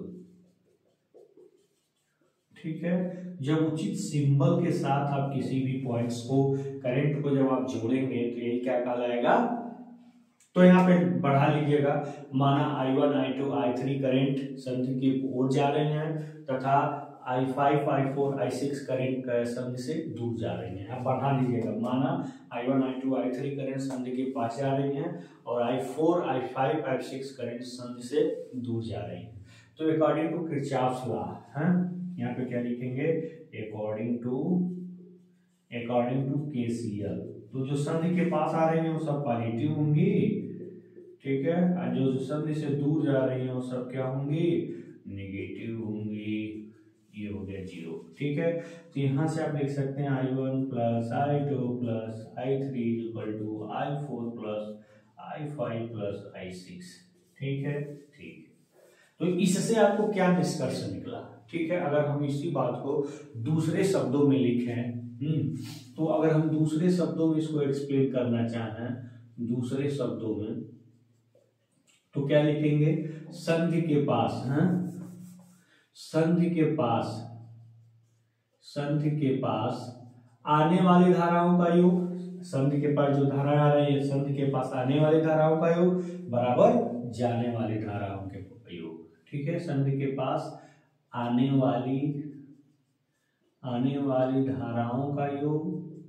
ठीक है, जब उचित सिंबल के साथ आप किसी भी पॉइंट्स को, करंट को जब आप जोड़ेंगे तो यही क्या कहलाएगा। तो यहाँ पे बढ़ा लीजिएगा, माना I one I two I three current संधि की ओर जा रहे हैं तथा I five I four I six current संधि से दूर जा रही हैं। आप बढ़ा लीजिएगा, माना I one I two I three current संधि के पास जा रही हैं और I four I five I six current संधि से दूर जा रही हैं। तो अकॉर्डिंग टू किरचॉफ्स लॉ, हैं यहाँ पे क्या लिखेंगे, according to according to KCL. तो जो संधि के पास आ रही है वो सब पॉजिटिव होंगी, ठीक है, और जो संधि से दूर जा रही है वो सब क्या होंगी, नेगेटिव होंगी। ये हो गया जीरो। ठीक है, तो यहाँ से आप लिख सकते हैं I one plus I two plus I three equal to I four plus I five plus I six. ठीक है, ठीक है। तो इससे आपको क्या निष्कर्ष निकला। ठीक है, अगर हम इसी बात को दूसरे शब्दों में लिखें, तो अगर हम दूसरे शब्दों में इसको एक्सप्लेन करना चाहें, दूसरे शब्दों में, तो क्या लिखेंगे, संधि के पास, हैं संधि के पास संधि के पास आने वाली धाराओं का योग, संधि के पास जो धारा आ रही है, संधि के पास आने वाली धाराओं का योग बराबर जाने वाली धाराओं के योग। ठीक है, संधि के पास आने वाली आने वाली धाराओं का योग,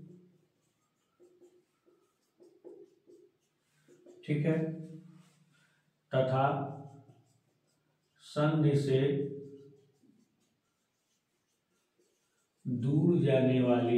ठीक है, तथा संधि से दूर जाने वाली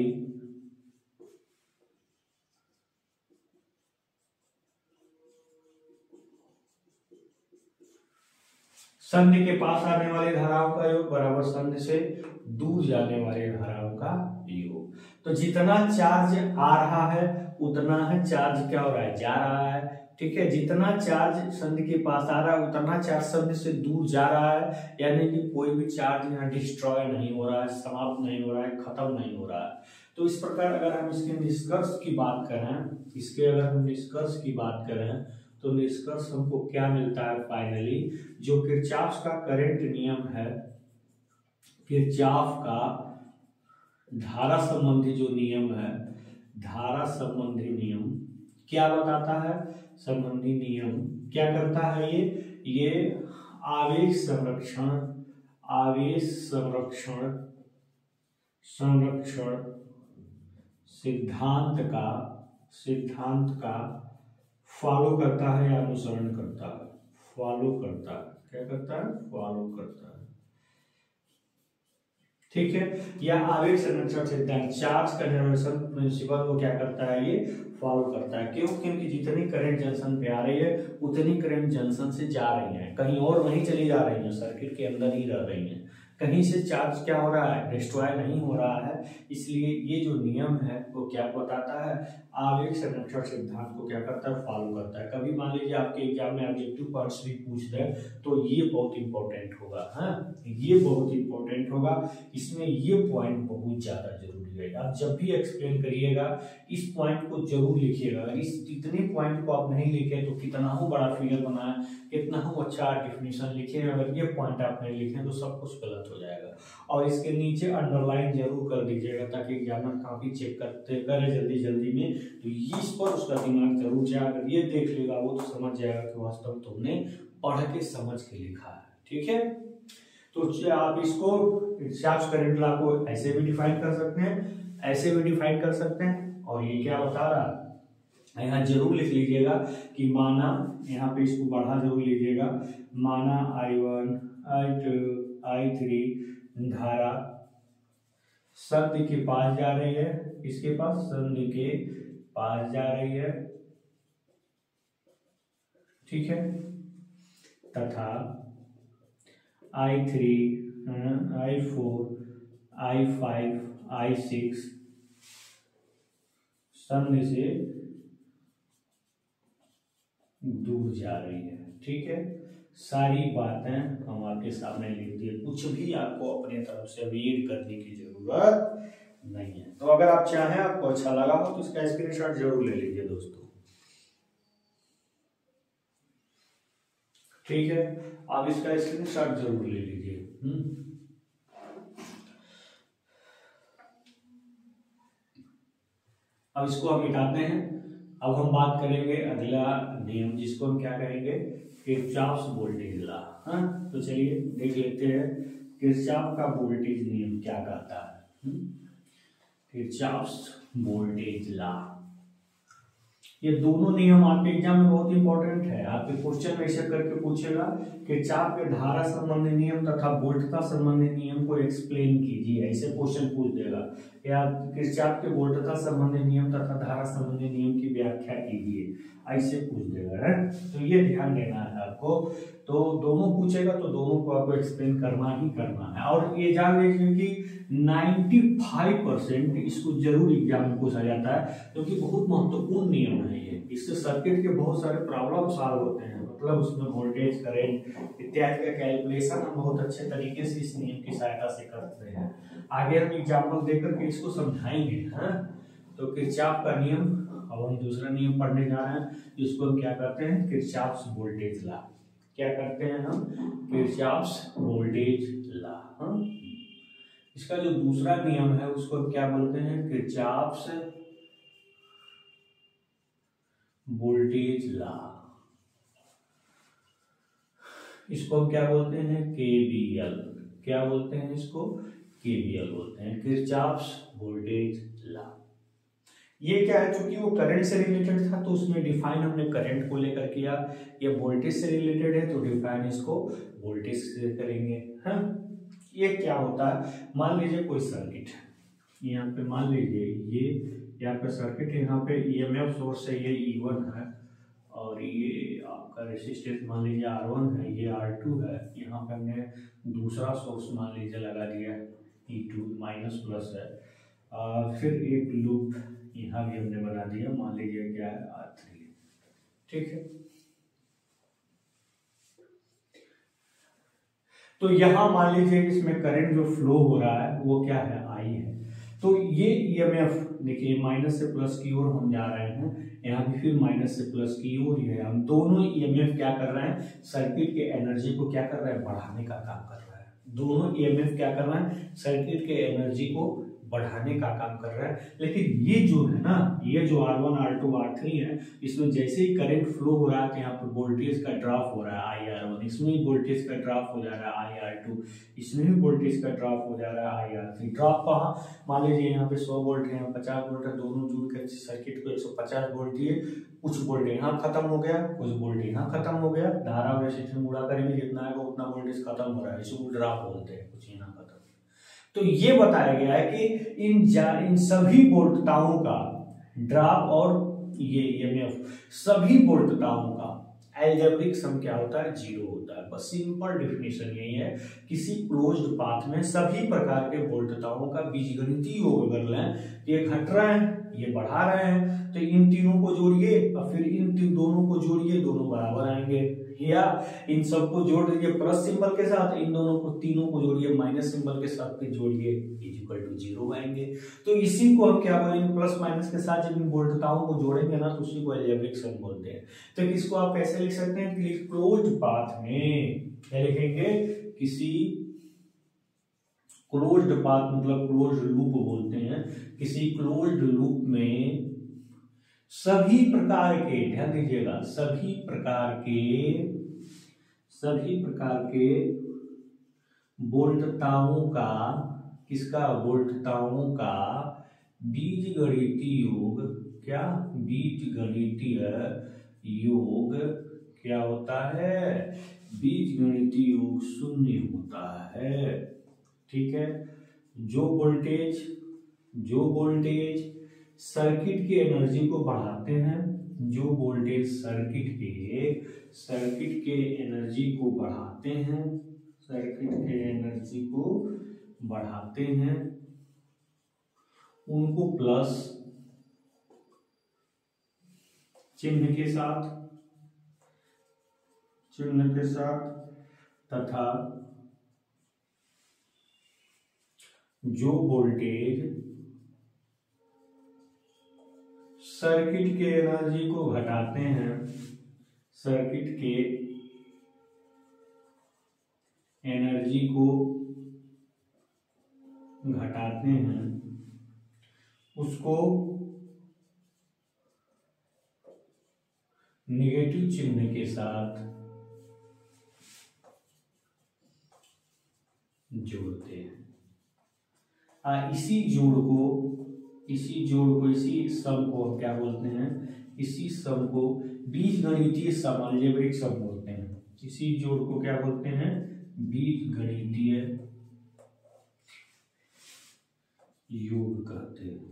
संधि के पास आने वाली धाराओं का योग बराबर संधि से दूर जाने वाली धाराओं का योग। तो जितना चार्ज आ रहा है उतना है चार्ज क्या हो रहा है, जा रहा है। ठीक है, जितना चार्ज संधि के पास आ रहा है उतना चार्ज संधि से दूर जा रहा है, यानी कि कोई भी चार्ज यहाँ डिस्ट्रॉय नहीं हो रहा है, समाप्त नहीं हो रहा है, खत्म नहीं हो रहा है। तो इस प्रकार अगर हम इसके निष्कर्ष की बात करें, इसके अगर हम निष्कर्ष की बात करें तो निष्कर्ष हमको क्या मिलता है फाइनली, जो किरचॉफ का करंट नियम है, किरचॉफ का धारा संबंधी जो नियम है, धारा संबंधी नियम क्या बताता है, संबंधी नियम क्या करता है, ये ये आवेश संरक्षण आवेश संरक्षण संरक्षण सिद्धांत का सिद्धांत का फॉलो करता है या अनुसरण करता है, फॉलो करता है, क्या करता है, फॉलो करता है। ठीक है, यह आवेश संरक्षण सिद्धांत चार्ज कंजर्वेशन प्रिंसिपल को क्या करता है, ये फॉलो करता है। क्यों, क्योंकि जितनी करंट जंक्शन पे आ रही है उतनी करंट जंक्शन से जा रही है, कहीं और नहीं चली जा रही है, सर्किट के अंदर ही रह रही है, कहीं से चार्ज क्या हो रहा है, डिस्ट्रॉय नहीं हो रहा है। इसलिए ये जो नियम है वो क्या बताता है, आवेश संरक्षण सिद्धांत को क्या करता है, फॉलो करता है। कभी मान लीजिए आपके एग्जाम में ऑब्जेक्टिव पॉइंट्स भी पूछ रहे हैं तो ये बहुत इंपॉर्टेंट होगा, हाँ ये बहुत इंपॉर्टेंट होगा, इसमें ये पॉइंट बहुत ज्यादा जरूरी है। आप जब भी एक्सप्लेन करिएगा इस पॉइंट को जरूर लिखिएगा। इस इतने पॉइंट को आप नहीं लिखे तो कितना हो बड़ा फिगर बनाए, कितना हो अच्छा डेफिनेशन लिखे, अगर ये पॉइंट आप नहीं लिखे तो सब कुछ गलत गलत हो जाएगा। और इसके नीचे अंडरलाइन जरूर कर दीजिएगा ताकि एग्जामिनर काफी चेक करते करे जल्दी जल्दी में, तो इस पर उसका दिमाग जरूर जाए। अगर ये देख लेगा वो तो समझ जाएगा कि वास्तव में तुमने पढ़ के समझ के लिखा है। ठीक है, तो आप इसको किरचॉफ करंट लॉ को ऐसे भी डिफाइन कर सकते हैं, ऐसे भी डिफाइन कर सकते हैं। और ये क्या बता रहा है यहाँ जरूर लिख लीजिएगा कि माना, यहाँ पे इसको बढ़ा जरूर लीजिएगा, माना I one I two I three धारा संधि के पास जा रही है, इसके पास संधि के पास जा रही है, ठीक है, तथा I three I four I five I six संधि से दूर जा रही है। ठीक है, सारी बातें हम आपके सामने लिख दिए, कुछ भी आपको अपने तरफ से रीड करने की जरूरत नहीं है। तो अगर आप चाहें, आपको अच्छा लगा हो तो इसका स्क्रीनशॉट जरूर ले लीजिए दोस्तों। ठीक है, आप इसका स्क्रीनशॉट जरूर ले लीजिए। अब इसको हम मिटाते हैं। अब हम बात करेंगे अगला नियम, जिसको हम क्या कहेंगे, किरचॉफ्स वोल्टेज लॉ। हाँ, तो चलिए देख लेते हैं किरचॉफ का वोल्टेज नियम क्या कहता है। किरचॉफ्स वोल्टेज लॉ, ये दोनों नियम आपके एग्जाम में बहुत इंपॉर्टेंट है। आपके क्वेश्चन में ऐसे करके पूछेगा किरचॉफ के धारा संबंधी नियम तथा वोल्टता संबंधी नियम को एक्सप्लेन कीजिए, ऐसे क्वेश्चन पूछ देगा। या किरचॉफ के वोल्टता संबंधी नियम तथा धारा संबंधी नियम की व्याख्या कीजिए, ऐसे पूछ देगा है। तो ये ध्यान देना है आपको। तो दोनों पूछेगा तो दोनों को आपको एक्सप्लेन करना ही करना है। और ये जान लीजिए कि पचानवे परसेंट इसको जरूर एग्जाम में पूछा जाता है, क्योंकि तो बहुत महत्वपूर्ण नियम है ये। इससे सर्किट के बहुत सारे प्रॉब्लम सॉल्व होते हैं, मतलब उसमें वोल्टेज, करंट इत्यादि का कैलकुलेशन हम बहुत अच्छे तरीके से इस नियम की सहायता से करते हैं। आगे हम एग्जाम्पल देकर के इसको समझाएंगे। हाँ, तो किरचॉफ का नियम, अब हम दूसरा नियम पढ़ने जा रहे हैं, जिसको हम क्या करते हैं, किरचॉफ्स वोल्टेज लॉ। क्या करते हैं हम, किरचॉफ्स वोल्टेज लॉ। हाँ, इसका जो दूसरा नियम है उसको क्या बोलते हैं, किरचॉफ्स वोल्टेज लॉ। इसको हम क्या बोलते हैं, केवीएल। क्या बोलते हैं इसको, केवीएल बोलते हैं, किरचॉफ्स वोल्टेज लॉ। ये क्या है, चूंकि वो करंट से रिलेटेड था तो उसमें डिफाइन हमने करंट को लेकर किया। ये वोल्टेज से रिलेटेड है तो डिफाइन इसको वोल्टेज से करेंगे। हाँ, ये क्या होता है, मान लीजिए कोई सर्किट है, यहाँ पे मान लीजिए ये यहाँ पे सर्किट है, यहाँ पे ईएमएफ सोर्स है, ये ई वन है, और ये आपका रेजिस्टेंस मान लीजिए आर वन है, ये आर टू है। यहाँ पे हमने दूसरा सोर्स मान लीजिए लगा दिया ई टू माइनस प्लस है, आ, फिर एक लूप यहाँ भी हमने बना दिया, मान लीजिए क्या है, आर थ्री। ठीक है, तो यहां मान लीजिए कि इसमें करंट जो फ्लो हो रहा है वो क्या है, आई है। तो ये ईएमएफ देखिए माइनस से प्लस की ओर हम जा रहे हैं, यहाँ भी फिर माइनस से प्लस की ओर ही है। हम दोनों ईएमएफ क्या कर रहे हैं, सर्किट के एनर्जी को क्या कर रहे हैं, बढ़ाने का काम कर रहा है। दोनों ईएमएफ क्या कर रहे हैं, सर्किट के एनर्जी को बढ़ाने का काम कर रहा है। लेकिन ये जो है ना, ये जो R one R two R three है, इसमें जैसे ही करंट फ्लो हो रहा है तो यहाँ पर वोल्टेज का ड्रॉप हो रहा है, आई आर वन, इसमें भी वोल्टेज का ड्रॉप हो जा रहा है, आई आर टू, इसमें भी वोल्टेज का ड्रॉप हो जा रहा है, आई आर थ्री। ड्रॉप कहाँ, मान लीजिए यहाँ पे सौ वोल्ट है, यहाँ पचास वोल्ट है, दोनों जुड़ कर सर्किट को एक सौ पचास वोल्ट दिए, कुछ वोल्ट यहाँ खत्म हो गया, कुछ वोल्ट यहाँ खत्म हो गया, धारा और रेजिस्टेंस गुणा करेंगे जितना आएगा उतना वोल्टेज खत्म हो रहा है, इसको ड्रॉप बोलते हैं, कुछ यहाँ खत्म। तो ये बताया गया है कि इन इन सभी वोल्टताओं का ड्रॉप और ये ईएमएफ सभी वोल्टताओं का एल्जेब्रिक सम क्या होता है, जीरो होता है। बस सिंपल डेफिनेशन यही है, किसी क्लोज्ड पाथ में सभी प्रकार के वोल्टताओं का बीजगणितीय योग अगर लें, ये घट रहे हैं, ये बढ़ा रहे हैं, तो इन तीनों को जोड़िए और फिर इन दोनों को जोड़िए, दोनों बराबर आएंगे। या इन सबको जोड़ दीजिए प्लस सिंबल के साथ, इन दोनों को तीनों को जोड़िए माइनस सिंबल के साथ, फिर जोड़िए इज इक्वल टू जीरो आएंगे। तो इसी को हम क्या बोलेंगे, प्लस माइनस के साथ जब इन वोल्टताओं को जोड़ेंगे ना तो उसी को एल्जेब्रिक सम बोलते हैं। तो इसको आप कैसे लिख सकते हैं कि क्लोज्ड पाथ में क्या लिखेंगे, किसी क्लोज्ड पाथ मतलब क्लोज्ड लूप बोलते हैं। किसी क्लोज्ड लूप में सभी प्रकार के, ध्यान दीजिएगा, सभी प्रकार के सभी प्रकार के वोल्टताओं का, किसका, वोल्टताओं का बीजगणितीय योग, क्या, बीजगणितीय योग क्या होता है, बीजगणितीय योग शून्य होता है। ठीक है। जो वोल्टेज जो वोल्टेज सर्किट की एनर्जी को बढ़ाते हैं, जो वोल्टेज सर्किट के सर्किट के एनर्जी को बढ़ाते हैं सर्किट के एनर्जी को बढ़ाते हैं उनको प्लस चिन्ह के साथ चिन्ह के साथ तथा जो वोल्टेज सर्किट के एनर्जी को घटाते हैं सर्किट के एनर्जी को घटाते हैं उसको नेगेटिव चिन्ह के साथ जोड़ते हैं। आ, इसी जोड़ को इसी जोड़ को इसी सम को हम क्या बोलते हैं, इसी सम को बीजगणितीय सम, अलजेब्रिक सम बोलते हैं। इसी जोड़ को क्या बोलते हैं, बीजगणितीय योग कहते हैं।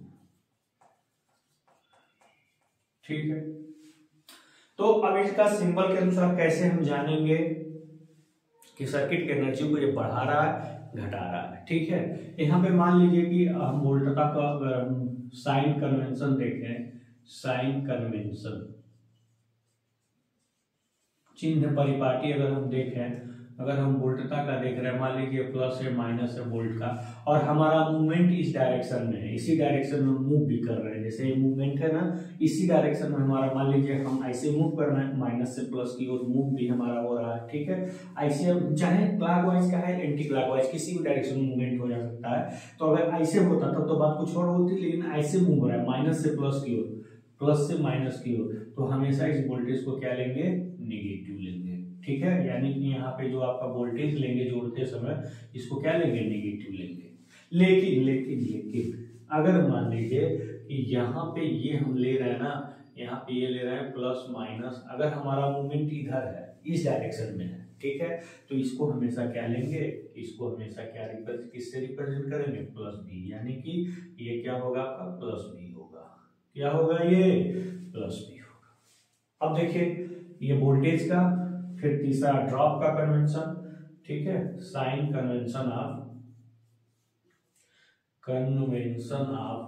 ठीक है। तो अब इसका सिंबल के अनुसार कैसे हम जानेंगे कि सर्किट की एनर्जी को ये बढ़ा रहा है घटा रहा है। ठीक है। यहाँ पे मान लीजिए कि हम वोल्टता का अगर हम साइन कन्वेंशन देखें, साइन कन्वेंशन चिन्ह परिपाटी अगर हम देखें, अगर हम वोल्टता का देख रहे हैं, मान लीजिए प्लस है माइनस है वोल्ट का, और हमारा मूवमेंट इस डायरेक्शन में है, इसी डायरेक्शन में मूव भी कर रहे हैं, जैसे ये मूवमेंट है ना, इसी डायरेक्शन में हमारा, मान लीजिए हम ऐसे मूव कर रहे हैं माइनस से प्लस की ओर मूव भी हमारा हो रहा है। ठीक है। ऐसे चाहे क्लॉकवाइज का है एंटी क्लॉकवाइज किसी भी डायरेक्शन में मूवमेंट हो जा सकता है। तो अगर ऐसे होता तब तो बात कुछ और होती, लेकिन ऐसे मूव हो रहा है माइनस से प्लस की ओर, प्लस से माइनस की ओर, तो हमेशा इस वोल्टेज को क्या लेंगे, निगेटिव लेंगे। ठीक है। यानी कि यहाँ पे जो आपका वोल्टेज लेंगे जोड़ते समय, इसको क्या लेंगे, नेगेटिव लेंगे। लेकिन लेकिन लेकिन अगर मान लीजिए कि यहाँ पे ये हम ले रहे हैं ना, यहाँ पे ये ले रहे हैं प्लस माइनस, अगर हमारा मूवमेंट इधर है, इस डायरेक्शन में है, ठीक है, तो इसको हमेशा क्या लेंगे, इसको हमेशा क्या रिप्रेजेंट, किससे रिप्रेजेंट करेंगे, प्लस बी। यानी कि ये क्या होगा आपका, प्लस बी होगा। क्या होगा, ये प्लस बी होगा। अब देखिए ये वोल्टेज का, फिर तीसरा ड्रॉप का कन्वेंशन। ठीक है। Sign convention of convention of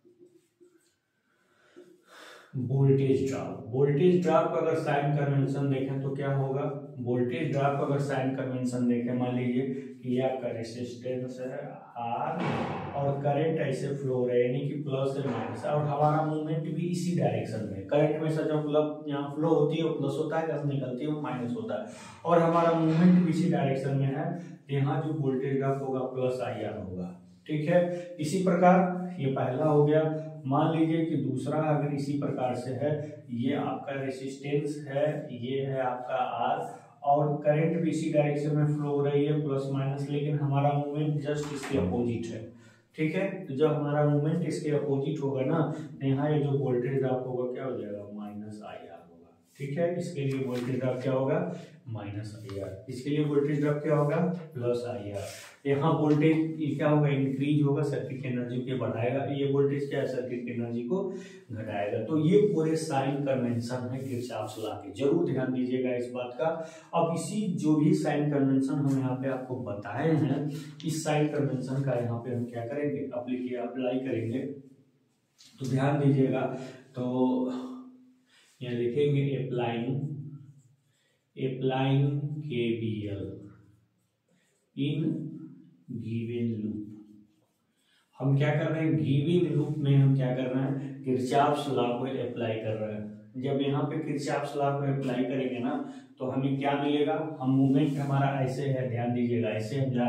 voltage drop. Voltage drop का अगर साइन कन्वेंशन देखें तो क्या होगा, वोल्टेज ड्रॉप का अगर साइन कन्वेंशन देखें, मान लीजिए कि ये आपका रेसिस्टेंस है आर और करंट ऐसे फ्लो हो रहा है, यानी कि प्लस से माइनस, और हमारा मूवमेंट भी इसी डायरेक्शन में। करंट में से जब मतलब यहाँ फ्लो होती है वो प्लस होता है, जब निकलती है वो माइनस होता है, और हमारा मूवमेंट भी इसी डायरेक्शन में है, तो यहाँ जो वोल्टेज ड्रॉप होगा प्लस आई आर होगा। ठीक है। इसी प्रकार ये पहला हो गया। मान लीजिए कि दूसरा अगर इसी प्रकार से है, ये आपका रेसिस्टेंस है, ये है आपका आर, और करंट भी इसी डायरेक्शन में फ्लो हो रही है प्लस माइनस, लेकिन हमारा मूवमेंट जस्ट इसके अपोजिट है। ठीक है। तो जब हमारा मूवमेंट इसके अपोजिट होगा ना, तो यहाँ ये जो वोल्टेज ड्रॉप होगा क्या हो जाएगा, माइनस आई आर होगा। ठीक है। इसके लिए वोल्टेज ड्रॉप क्या होगा, माइनस आई आर। इसके लिए वोल्टेज ड्रॉप क्या होगा, प्लस आई आर। यहाँ वोल्टेज क्या होगा, इंक्रीज होगा, सर्किट की एनर्जी को बढ़ाएगा, ये वोल्टेज क्या है, सर्किट की एनर्जी को घटाएगा। तो ये पूरे साइन कन्वेंशन है किरचॉफ लॉ के, जरूर ध्यान दीजिएगा इस बात का। अब इसी जो भी साइन कन्वेंशन हम यहाँ पे आपको बताए हैं, इस साइन कन्वेंशन का यहाँ पे हम क्या करेंगे, अप्लाई अप्लाई करेंगे। तो ध्यान दीजिएगा, तो यहाँ लिखेंगे applying applying KVL in given loop. हम क्या कर रहे हैं, गिवन लूप में हम क्या कर रहे हैं, किरचॉफ लॉ को अप्लाई कर रहे हैं। जब यहाँ पे किरचॉफ लॉ को अप्लाई करेंगे ना, तो हमें क्या मिलेगा, हम मूवमेंट हमारा ऐसे है, ध्यान दीजिएगा, ऐसे हम जा रहे हैं,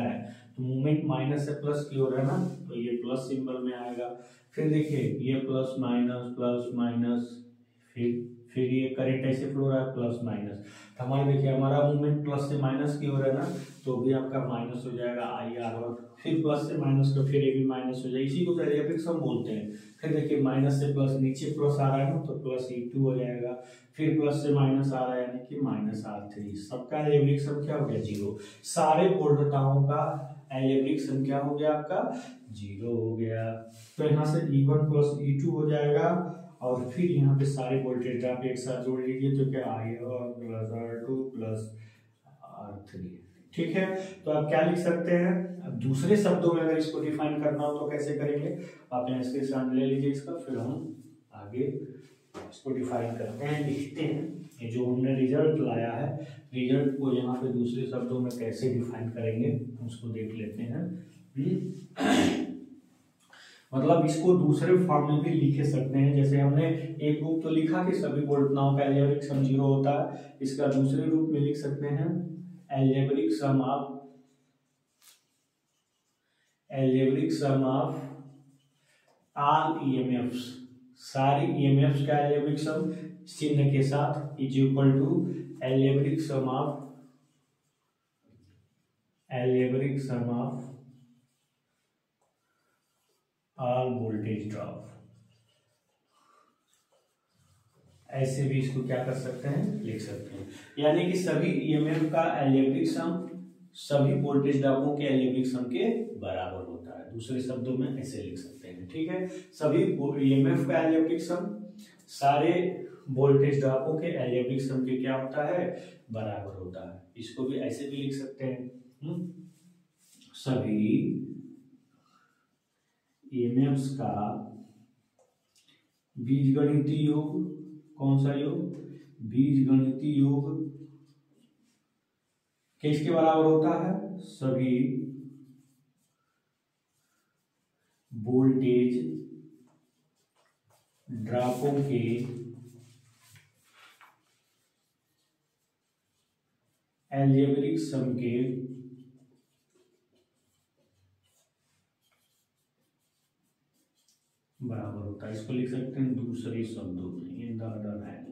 तो मूवमेंट माइनस से प्लस की ओर है ना, तो ये प्लस सिंबल में आएगा। फिर देखिए ये प्लस माइनस प्लस माइनस, फिर फिर ये करंट ऐसे फ्लो रहा है प्लस माइनस, तो हमारे देखिए हमारा मूवमेंट प्लस से माइनस की ओर है ना, तो भी आपका माइनस हो जाएगा आई आर वन, फिर प्लस से माइनस का फिर ये भी माइनस हो जाएगा, इसी को एलिप्टिक सम बोलते हैं। फिर देखिए माइनस से प्लस, नीचे प्लस आ रहा है ना, तो प्लस ई टू हो जाएगा, फिर प्लस से माइनस आ रहा है यानी कि माइनस आर थ्री, सबका एलिप्टिक सम क्या हो गया, जीरो। सारे बोल्टताओं का एलिप्टिक सम क्या हो गया आपका, जीरो हो गया। तो यहाँ से E one plus E two हो जाएगा, और फिर यहाँ पे सारे वोल्टेज आप एक साथ जोड़ लीजिए तो क्या I one plus R two plus R three, ठीक है। तो आप क्या लिख सकते हैं, अब दूसरे शब्दों में अगर इसको डिफाइन करना हो तो कैसे करेंगे, आप यहाँ स्क्रीनशॉट ले लीजिए इसका, फिर हम आगे इसको डिफाइन करते हैं, लिखते हैं। ये जो हमने रिजल्ट लाया है, रिजल्ट को यहाँ पे दूसरे शब्दों में कैसे डिफाइन करेंगे उसको देख लेते हैं। मतलब इसको दूसरे फॉर्म में भी लिखे सकते हैं, जैसे हमने एक रूप तो लिखा कि सभी बोल्टताओं का एल्जेब्रिक सम जीरो होता है, इसका दूसरे रूप में लिख सकते हैं algebraic sum of algebraic sum of all EMFs, सारी ईएमएफ्स का एल्जेब्रिक सम चिन्ह के साथ is equal to algebraic sum of algebraic sum of all voltage drop. ऐसे भी इसको क्या कर सकते हैं, लिख सकते हैं, यानी कि सभी ईएमएफ का एल्जेब्रिक सम सभी वोल्टेज ड्रॉपों के एल्जेब्रिक सम के बराबर होता है, दूसरे शब्दों में ऐसे लिख सकते हैं, ठीक है। सभी ईएमएफ का एल्जेब्रिक सम सारे वोल्टेज ड्रॉपों के एल्जेब्रिक सम के क्या होता है, बराबर होता है। इसको भी ऐसे भी लिख सकते हैं, हुँ? सभी ईएमएफ्स का बीजगणितीय योग, कौन सा योग, बीजगणितीय योग किसके बराबर होता है, सभी वोल्टेज ड्रॉपों के एल्जेब्रिक सम के बराबर होता है। इसको लिख सकते हैं दूसरे शब्दों में, इन द अदर हैंड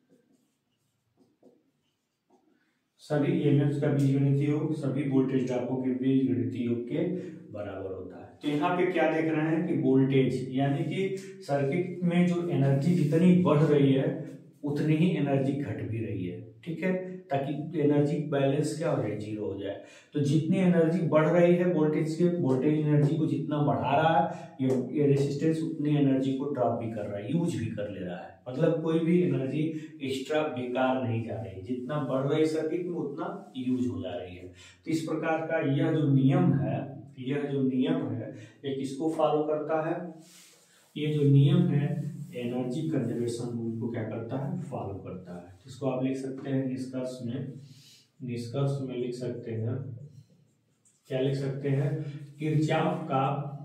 सभी ईएमएफ का बीजगणितीय योग सभी वोल्टेज ड्रॉपों के बीजगणितीय योग के बराबर होता है। तो यहाँ पे क्या देख रहे हैं कि वोल्टेज यानी कि सर्किट में जो एनर्जी जितनी बढ़ रही है उतनी ही एनर्जी घट भी रही है, ठीक है, ताकि एनर्जी बैलेंस क्या हो जाए, जीरो हो जाए। तो जितनी एनर्जी बढ़ रही है वोल्टेज के वोल्टेज एनर्जी को जितना बढ़ा रहा है, ये, ये रेजिस्टेंस उतनी एनर्जी को ड्रॉप भी कर रहा है, यूज भी कर ले रहा है, मतलब कोई भी एनर्जी एक्स्ट्रा बेकार नहीं जा रही, जितना बढ़ रही सर्किट में उतना यूज हो जा रही है। तो इस प्रकार का यह जो नियम है, यह जो नियम है ये किसको फॉलो करता है, ये जो नियम है एनर्जी कंजर्वेशन रूल को क्या करता है, फॉलो करता है। इसको आप लिख सकते हैं निष्कर्ष में, निष्कर्ष में लिख सकते हैं, क्या लिख सकते हैं, किरचॉफ का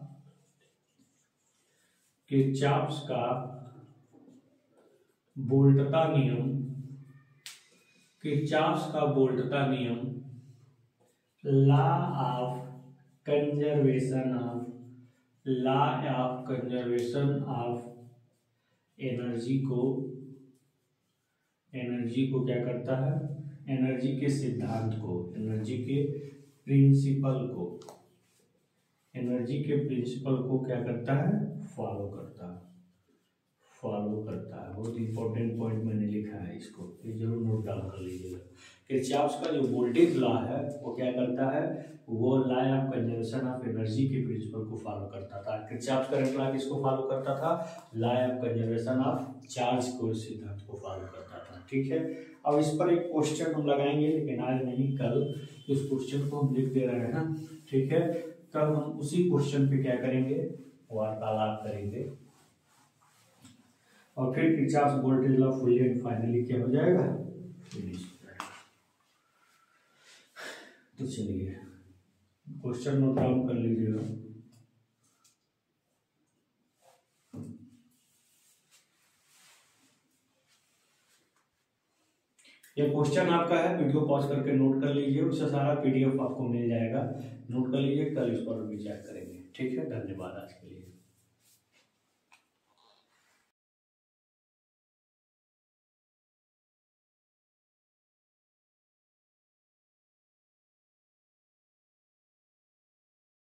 किरचॉफ का वोल्टता नियम, किरचॉफ का वोल्टता नियम, law of conservation of law of conservation of energy को एनर्जी को क्या करता है, एनर्जी के सिद्धांत को, एनर्जी के प्रिंसिपल को एनर्जी के प्रिंसिपल को क्या करता है, फॉलो करता है फॉलो करता है। बहुत इंपॉर्टेंट पॉइंट मैंने लिखा है, इसको ये जरूर नोट डाउन कर लीजिएगा। किरचॉफ का जो वोल्टेज लॉ है वो क्या करता है, वो law of conservation of energy के प्रिंसिपल को फॉलो करता था। किरचॉफ करंट लॉ किसको फॉलो करता था, law of conservation of charge को सिद्धांत को फॉलो करता था, ठीक है। अब इस पर एक क्वेश्चन हम लगाएंगे, लेकिन आज नहीं कल, इस क्वेश्चन को हम लिख दे रहे हैं ना, ठीक है। कल हम उसी क्वेश्चन पे क्या करेंगे, वार्तालाप करेंगे, और फिर Kirchhoff voltage law fully and finally क्या हो जाएगा, फिनिश हो जाएगा। तो चलिए क्वेश्चन नोट डाउन कर लीजिएगा। ये क्वेश्चन आपका है, वीडियो पॉज करके नोट कर लीजिए, उससे सारा पीडीएफ आपको मिल जाएगा, नोट कर लीजिए, कल इस पर भी चेक करेंगे। ठीक है, धन्यवाद आज के लिए।